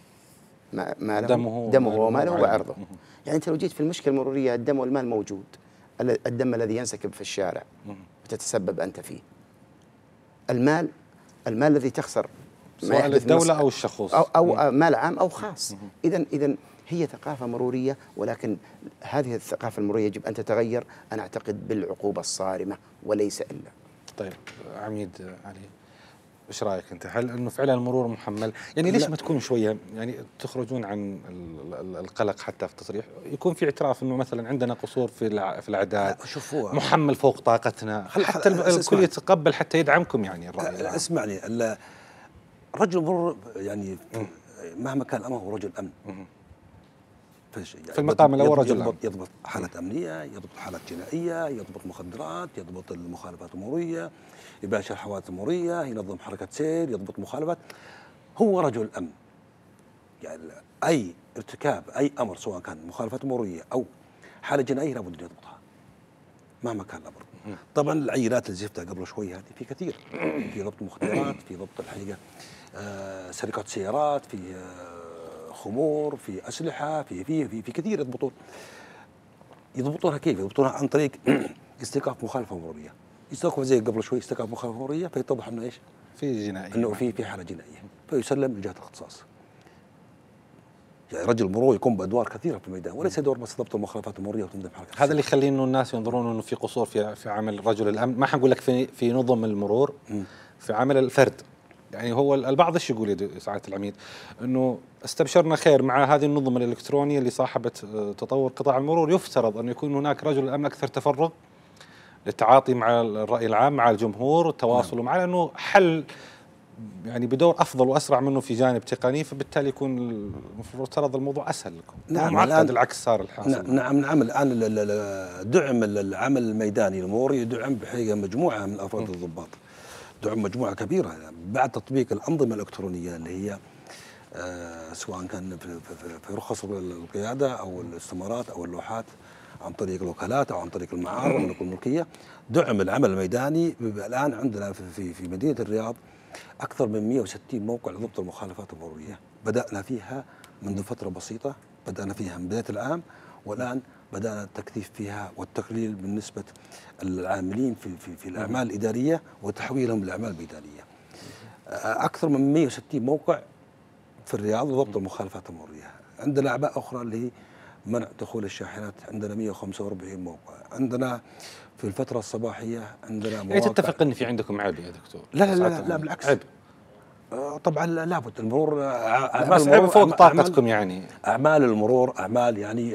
دمه وماله وعرضه. يعني أنت لو جيت في المشكلة المرورية الدم والمال موجود، الدم الذي ينسكب في الشارع وتتسبب أنت فيه، المال الذي تخسر سواء الدولة أو الشخص أو مال عام أو خاص. إذن هي ثقافة مرورية، ولكن هذه الثقافة المرورية يجب أن تتغير أنا أعتقد بالعقوبة الصارمة وليس إلا. طيب عميد علي، إيش رأيك أنت؟ هل أنه فعلا المرور محمل؟ يعني ليش ما تكون شوية يعني تخرجون عن القلق حتى في التصريح، يكون في اعتراف أنه مثلا عندنا قصور في الأعداد، محمل فوق طاقتنا، حتى الكل يتقبل حتى يدعمكم يعني الرأي. اسمعني، رجل المرور يعني مهما كان الامر هو رجل امن. يعني في المقام الاول رجل امن، يضبط حالات امنيه، يضبط حالات جنائيه، يضبط مخدرات، يضبط المخالفات المروريه، يباشر الحوادث المروريه، ينظم حركه سير، يضبط مخالفات. هو رجل امن. يعني اي ارتكاب اي امر سواء كان مخالفات مروريه او حاله جنائيه لابد ان يضبطها مهما كان الامر. طبعا العينات اللي زفتها قبل شوي هذه في كثير، في ضبط مخدرات، في ضبط الحقيقه سرقات سيارات، في خمور، في اسلحه، في كثير يضبطونها كيف؟ يضبطونها عن طريق استيقاف مخالفه مروريه، يستوقف زي قبل شوي استيقاف مخالفه مروريه، فيتضح انه ايش؟ في جنائي، انه في حاله جنائيه، فيسلم لجهه الاختصاص. يعني رجل المرور يقوم بادوار كثيره في الميدان، وليس دور بس ضبط المخالفات المروريه وتنظيم حركه. هذا اللي يخلي انه الناس ينظرون انه في قصور في عمل رجل الامن، ما حنقول لك في نظم المرور، في عمل الفرد. يعني هو البعض ايش يقول يا سعاده العميد؟ انه استبشرنا خير مع هذه النظم الالكترونيه اللي صاحبت تطور قطاع المرور، يفترض انه يكون هناك رجل الامن اكثر تفرغ للتعاطي مع الراي العام، مع الجمهور، والتواصل معه، لانه حل يعني بدور افضل واسرع منه في جانب تقني، فبالتالي يكون المفروض ترى الموضوع اسهل لكم. نعم، معقد العكس صار الحاصل. نعم الان دعم العمل الميداني المروري يدعم بحقيقه مجموعه من افراد الضباط، دعم مجموعه كبيره بعد تطبيق الانظمه الالكترونيه اللي هي سواء كان في رخص القياده او الاستمارات او اللوحات عن طريق الوكالات او عن طريق المعارض الملكيه. دعم العمل الميداني الان عندنا في مدينه الرياض أكثر من 160 موقع لضبط المخالفات المرورية، بدأنا فيها منذ فترة بسيطة، بدأنا فيها من بداية العام، والآن بدأنا التكثيف فيها والتقليل من نسبة العاملين في الأعمال الإدارية وتحويلهم للأعمال الإدارية. أكثر من 160 موقع في الرياض لضبط المخالفات المرورية. عندنا أعباء أخرى اللي هي منع دخول الشاحنات، عندنا 145 موقع. عندنا في الفترة الصباحية عندنا مواقع. يعني تتفق أن في عندكم عيب يا دكتور؟ لا بالعكس، عيب. طبعا لابد المرور بس عيب فوق طاقتكم، يعني أعمال المرور أعمال يعني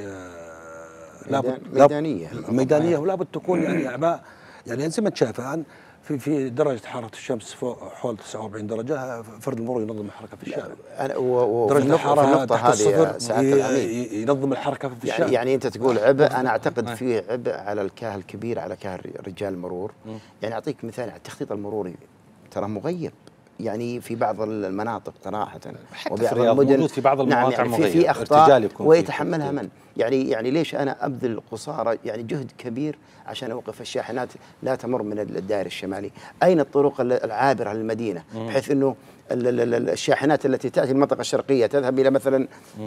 ميدانية ولابد تكون يعني أعباء، يعني زي ما أنت شايف الآن في درجة حرارة الشمس فوق حول 49 درجة، فرد المرور ينظم الحركة في الشارع. درجة الحرارة تحت الصفر ينظم الحركة في الشارع. يعني أنت تقول عبء، أنا أعتقد فيه عبء على الكاهل الكبير، على كاهل رجال المرور. يعني أعطيك مثال على التخطيط المروري، ترى مغيب يعني في بعض المناطق صراحة، وفي الرياض موجود في بعض المواقع يعني مغيب، في أخطاء ويتحملها من؟ يعني ليش أنا أبذل قصارى يعني جهد كبير عشان أوقف الشاحنات لا تمر من الدائرة الشمالي؟ أين الطرق العابرة للمدينة بحيث أنه الشاحنات التي تأتي المنطقة الشرقية تذهب إلى مثلا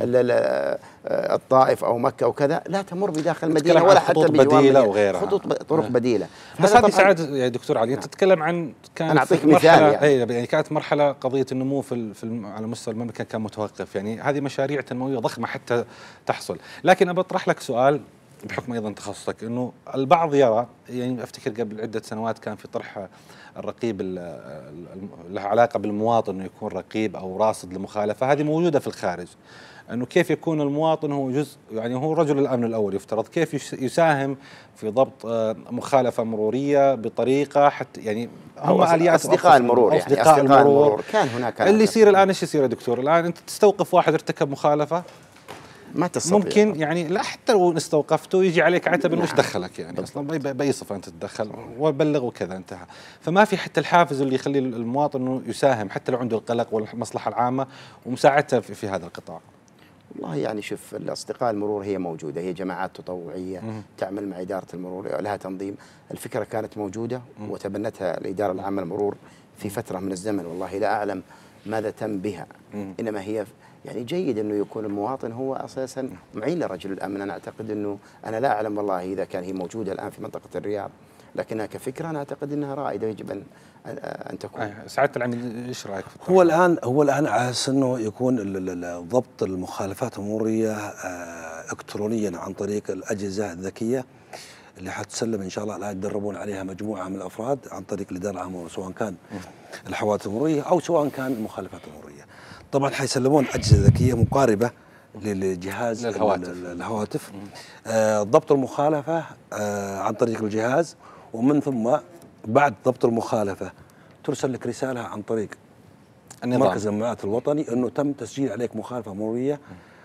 الطائف أو مكة أو كذا لا تمر بداخل المدينة ولا حتى بديلة وغيرها، خطوط طرق بديلة. بس هذه سعد يا دكتور علي تتكلم عن أنا أعطيك مثال يعني كانت مرحلة قضية النمو على مستوى المملكة كان متوقف، يعني هذه مشاريع تنموية ضخمة حتى تحصل. لكن أبى أطرح لك سؤال بحكم أيضا تخصصك، أنه البعض يرى، يعني أفتكر قبل عدة سنوات كان في طرح الرقيب له علاقة بالمواطن، أنه يكون رقيب أو راصد لمخالفة، هذه موجودة في الخارج، أنه كيف يكون المواطن هو جزء، يعني هو رجل الأمن الأول يفترض، كيف يساهم في ضبط مخالفة مرورية بطريقة حتى يعني هم آليات أصدقاء المرور، يعني أصدقاء المرور كان هناك اللي يصير الآن إيش يصير يا دكتور؟ الآن أنت تستوقف واحد ارتكب مخالفة ما تستطيع، ممكن يعني لا حتى لو استوقفته يجي عليك عتب انه ايش دخلك، يعني اصلا باي صفه انت تتدخل وبلغ وكذا انتهى. فما في حتى الحافز اللي يخلي المواطن انه يساهم حتى لو عنده القلق والمصلحه العامه ومساعدته في هذا القطاع. والله يعني شوف، الأصدقاء المرور هي موجودة، هي جماعات تطوعية تعمل مع إدارة المرور، لها تنظيم. الفكرة كانت موجودة وتبنتها الإدارة العامة للمرور في فترة من الزمن، والله لا أعلم ماذا تم بها، إنما هي يعني جيد أنه يكون المواطن هو أساسا معين لرجل الأمن. أنا أعتقد أنه أنا لا أعلم والله إذا كان هي موجودة الآن في منطقة الرياض، لكنها كفكرة أنا أعتقد أنها رائدة يجب أن تكون. سعادة العميد إيش رأيك؟ هو الآن على أساس أنه يكون ضبط المخالفات المرورية إلكترونيا عن طريق الأجهزة الذكية اللي حتسلم إن شاء الله الآن يتدربون عليها مجموعة من الأفراد عن طريق الإدارة العامة، سواء كان الحوادث المرورية أو سواء كان المخالفات المرورية. طبعا حيسلمون أجهزة ذكية مقاربة للجهاز الهواتف، ضبط المخالفة عن طريق الجهاز، ومن ثم بعد ضبط المخالفة ترسل لك رسالة عن طريق مركز المبيعات الوطني أنه تم تسجيل عليك مخالفة مرورية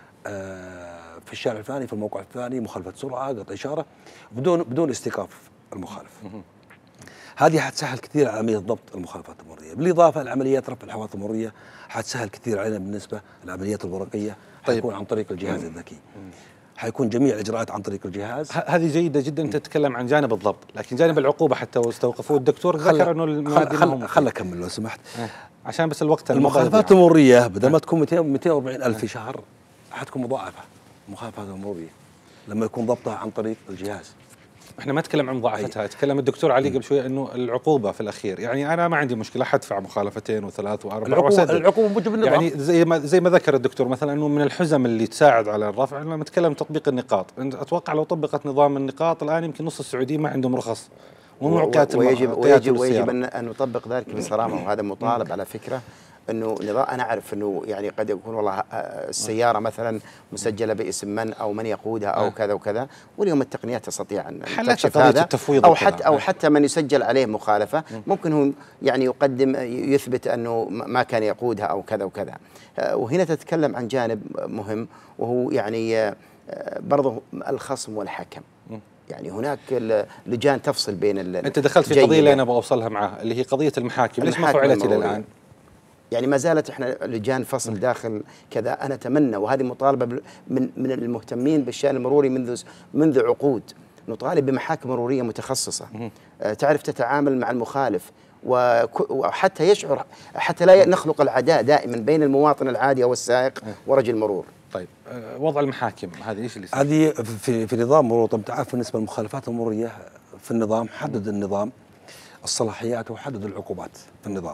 في الشارع الفلاني في الموقع الفلاني، مخالفة سرعة، قطع إشارة، بدون استيقاف المخالف. هذه حتسهل كثير عملية ضبط المخالفات المرورية، بالإضافة لعمليات رفع الحوادث المرورية حتسهل كثير علينا بالنسبة للعمليات الورقية. طيب. حيكون عن طريق الجهاز الذكي، حيكون جميع الإجراءات عن طريق الجهاز. هذه جيدة جدا. أنت تتكلم عن جانب الضبط، لكن جانب العقوبة حتى واستوقفوه الدكتور ذكر أنه المنادين خل أكمل لو سمحت عشان بس الوقت. المخالفات المرورية بدل ما تكون 240 ألف في شهر حتكون مضاعفة المخالفات المرورية لما يكون ضبطها عن طريق الجهاز. احنا ما نتكلم عن مضاعفتها، تكلم الدكتور علي قبل شويه انه العقوبه في الاخير، يعني انا ما عندي مشكله حدفع مخالفتين وثلاث واربع واسدد. العقوبه موجب النظام، يعني زي ما ذكر الدكتور مثلا انه من الحزم اللي تساعد على الرفع. لما نتكلم تطبيق النقاط، اتوقع لو طبقت نظام النقاط الان يمكن نص السعوديين ما عندهم رخص ويجب ان نطبق ذلك بصرامه، وهذا مطالب على فكره. انه انا اعرف انه يعني قد يكون والله السياره مثلا مسجله باسم من او من يقودها او كذا وكذا، واليوم التقنيات تستطيع ان تكشف هذا، او حتى من يسجل عليه مخالفه ممكن هو يعني يقدم يثبت انه ما كان يقودها او كذا وكذا. وهنا تتكلم عن جانب مهم، وهو يعني برضه الخصم والحكم. يعني هناك لجان تفصل بين انت دخلت في قضيه اللي انا ابغى اوصلها معها، اللي هي قضيه المحاكم. ليش ما فعلت الى الان؟ يعني ما زالت احنا لجان فصل داخل كذا. انا اتمنى، وهذه مطالبه من المهتمين بالشأن المروري منذ عقود، نطالب بمحاكم مروريه متخصصه تعرف تتعامل مع المخالف وحتى يشعر، حتى لا نخلق العداء دائما بين المواطن العادي أو السائق ورجل المرور. طيب وضع المحاكم هذه ايش اللي صار؟ هذه في نظام مرور. طب تعرف بالنسبه للمخالفات المروريه في النظام، حدد النظام الصلاحيات وحدد العقوبات في النظام.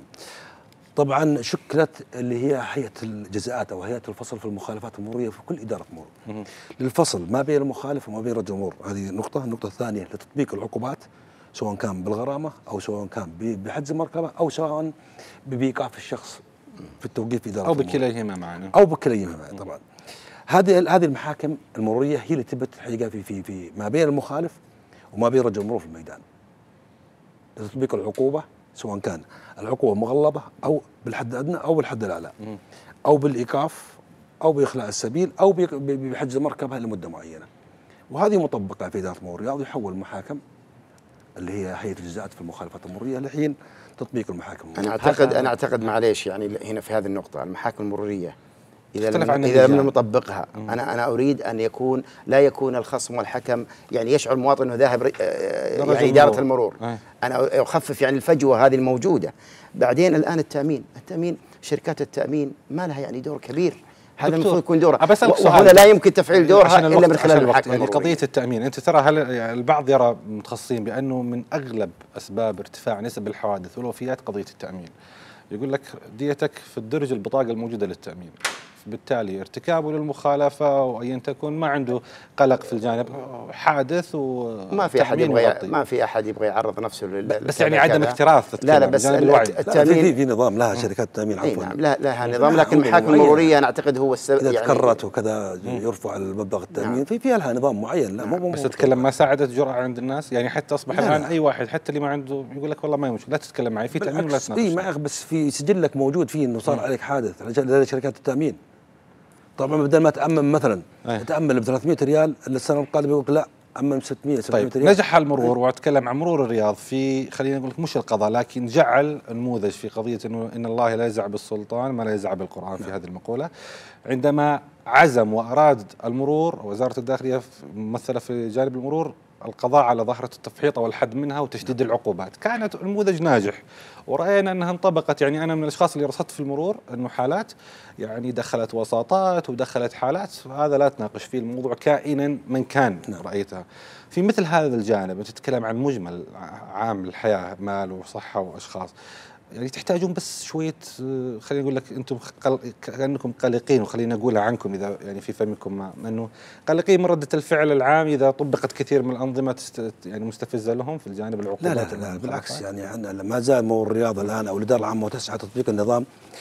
طبعا شكلت اللي هي هيئه الجزاءات او هيئه الفصل في المخالفات المروريه في كل اداره مرور للفصل ما بين المخالف وما بين رجل المرور. هذه نقطه. النقطه الثانيه لتطبيق العقوبات سواء كان بالغرامه او سواء كان بحجز المركبه او سواء بايقاف الشخص في التوقيف في اداره او بكليهما معنا او بكليهما طبعا. هذه المحاكم المروريه هي اللي تبت حقيقه في ما بين المخالف وما بين رجل المرور في الميدان لتطبيق العقوبه، سواء كان العقوبه مغلظه او بالحد الادنى او بالحد الاعلى او بالايقاف او باخلاء السبيل او بحجز المركبه لمده معينه. وهذه مطبقه في اداره مرور الرياض. يحول المحاكم اللي هي هيئه الجزاءات في المخالفات المروريه لحين تطبيق المحاكم المروريه. انا اعتقد معليش يعني هنا في هذه النقطه المحاكم المروريه إذا لم نطبقها أنا أريد أن لا يكون الخصم والحكم يعني يشعر المواطن أنه ذاهب يعني إدارة المرور. أنا أخفف يعني الفجوة هذه الموجودة. بعدين الآن التأمين شركات التأمين ما لها يعني دور كبير. هذا المفروض يكون دورها، وهنا لا يمكن تفعيل دورها إلا من خلال المحاكم يعني قضية التأمين. أنت ترى هل يعني البعض يرى متخصصين بأنه من أغلب أسباب ارتفاع نسب الحوادث والوفيات قضية التأمين. يقول لك ديتك في الدرج البطاقة الموجودة للتأمين، بالتالي ارتكابه للمخالفة وأيا تكن ما عنده قلق في الجانب حادث وما في أحد يبغى يعرض نفسه بس يعني عدم اكتراث. لا بس التأمين في نظام لها شركات التأمين عفوا نعم لها نظام، لكن المحاكم المرورية أنا أعتقد هو السبب إذا تكررت وكذا يرفع المبلغ التأمين فيها لها نظام معين. لا بس تتكلم ما ساعدت جرأة عند الناس يعني حتى أصبح الآن أي واحد حتى اللي ما عنده يقول لك والله ما مشكلة لا تتكلم معي في تأمين ولا تناقش. معك بس في سجلك موجود فيه إنه صار عليك حادث لدى شركات التأمين. طبعا بدل ما تأمن مثلا تأمن ب 300 ريال السنة القادمة يقول لا أمن 600 طيب ريال. نجح المرور وأتكلم عن مرور الرياض في خلينا نقول مش القضاء لكن جعل نموذج في قضية إنه إن الله لا يزع بالسلطان ما لا يزع بالقرآن في هذه المقولة. عندما عزم وأراد المرور وزارة الداخلية ممثلة في جانب المرور القضاء على ظاهرة التفحيط والحد منها وتشديد العقوبات، كانت نموذج ناجح ورأينا أنها انطبقت. يعني أنا من الأشخاص اللي رصدت في المرور أنه حالات يعني دخلت وساطات ودخلت حالات، هذا لا تناقش فيه الموضوع كائنا من كان رأيتها. في مثل هذا الجانب تتكلم عن مجمل عام الحياة مال وصحة وأشخاص، يعني تحتاجون بس شوية خلينا نقول لك أنتم كأنكم قلقين، وخلينا نقولها عنكم إذا يعني في فمكم ما أنه قلقين من ردة الفعل العام إذا طبقت كثير من الأنظمة يعني مستفزة لهم في الجانب العقوبات. لا بالعكس يعني ما زال مرور الرياض الآن أو الإدارة العامة وتسعى تطبيق النظام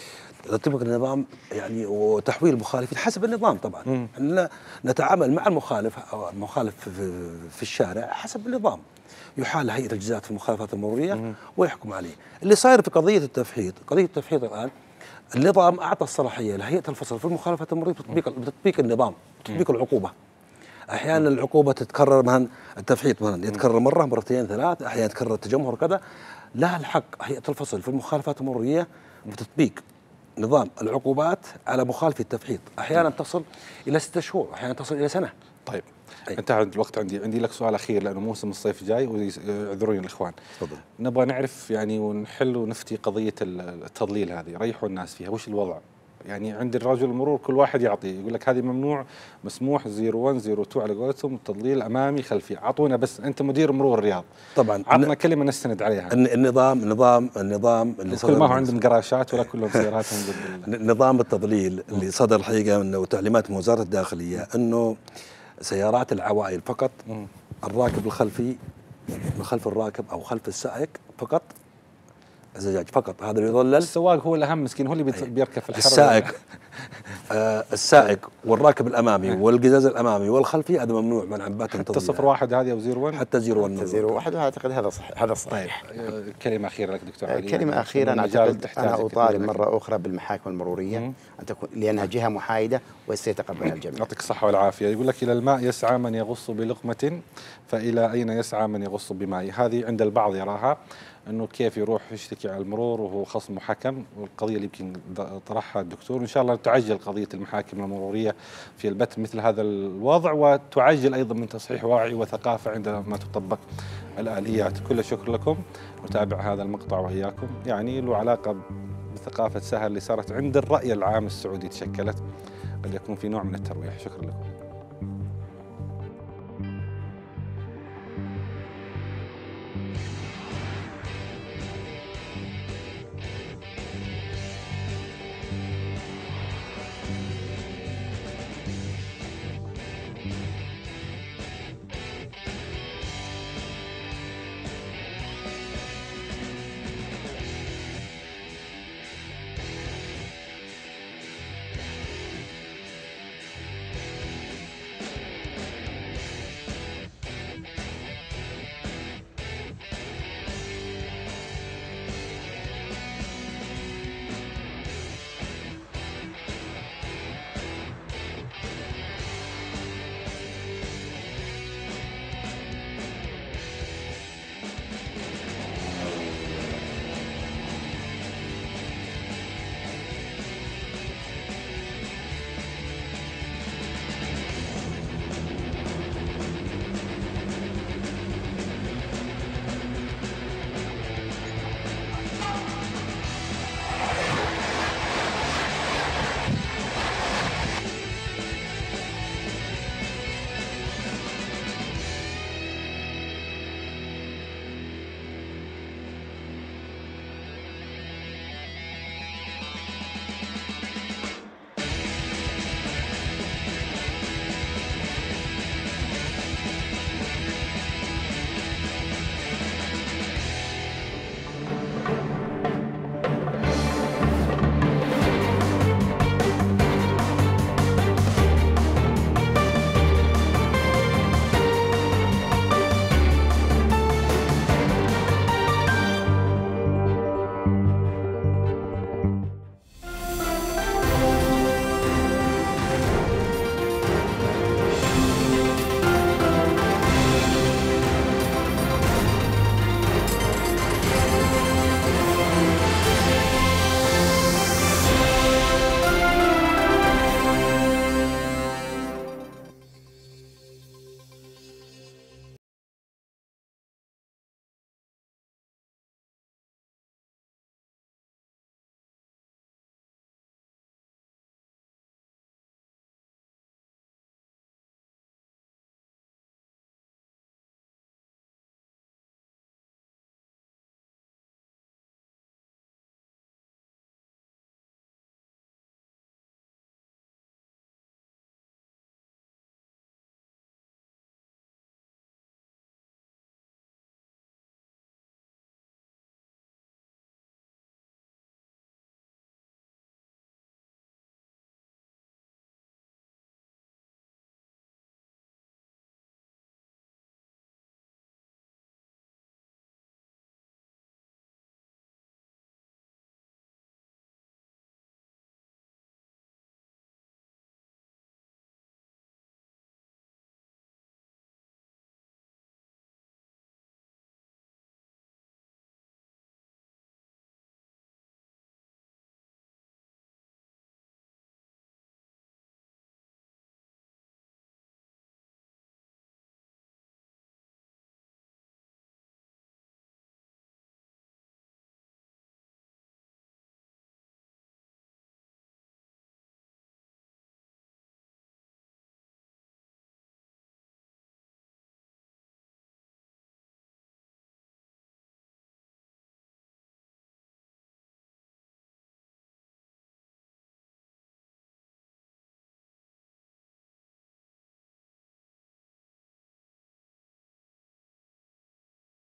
يعني وتحويل المخالفين حسب النظام. طبعا نتعامل مع المخالف أو المخالف في الشارع حسب النظام، يحال هيئة الجزاءات في المخالفات المرورية ويحكم عليه. اللي صاير في قضية التفحيط الآن النظام أعطى الصلاحية لهيئة الفصل في المخالفات المرورية بتطبيق النظام وتطبيق العقوبة. أحيانا العقوبة تتكرر مثلا التفحيط مثلا يتكرر مرة مرتين ثلاث، أحيانا يتكرر التجمهر كذا. لها الحق هيئة الفصل في المخالفات المرورية بتطبيق نظام العقوبات على مخالفي التفحيط. أحيانا تصل إلى 6 شهور، أحيانا تصل إلى سنة. طيب انتهى الوقت. عندي لك سؤال اخير لانه موسم الصيف جاي ويعذروني الاخوان. تفضل. نبغى نعرف يعني ونحل ونفتي قضيه التضليل هذه، ريحوا الناس فيها، وش الوضع؟ يعني عند الرجل المرور كل واحد يعطي يقول لك هذه ممنوع مسموح 01 02 على قولتهم، التضليل امامي خلفي. اعطونا بس انت مدير مرور الرياض طبعا عطنا كلمه نستند عليها. النظام اللي كل ما هو عندهم قراشات ولا كلهم سياراتهم نظام التضليل اللي صدر الحقيقه انه تعليمات من وزاره الداخليه انه سيارات العوائل فقط، الراكب الخلفي من خلف الراكب او خلف السائق فقط، الزجاج فقط هذا اللي يضلل. السواق هو الاهم مسكين، هو اللي بيركب في الحر. السائق والراكب الامامي والقزاز الامامي والخلفي هذا ممنوع منعا باتا. حتى 01 هذه او 01 حتى 01 اعتقد هذا صحيح. هذا صحيح. طيب كلمه اخيره لك دكتور علي. كلمه اخيره انا اعتقد انا اطالب مره اخرى بالمحاكم المروريه ان تكون لانها جهه محايده وسيتقبلها الجميع. يعطيك الصحه والعافيه. يقول لك الى الماء يسعى من يغص بلقمه فالى اين يسعى من يغص بماء. هذه عند البعض يراها انه كيف يروح يشتكي على المرور وهو خصم محكم، والقضيه اللي يمكن طرحها الدكتور ان شاء الله تعجل قضيه قضية المحاكم المرورية في البت مثل هذا الوضع، وتعجل أيضا من تصحيح وعي وثقافة عندما تطبق الآليات. كل الشكر لكم. نتابع هذا المقطع وإياكم، يعني له علاقة بثقافة سهر اللي صارت عند الرأي العام السعودي تشكلت، قد يكون في نوع من الترويح. شكرا لكم.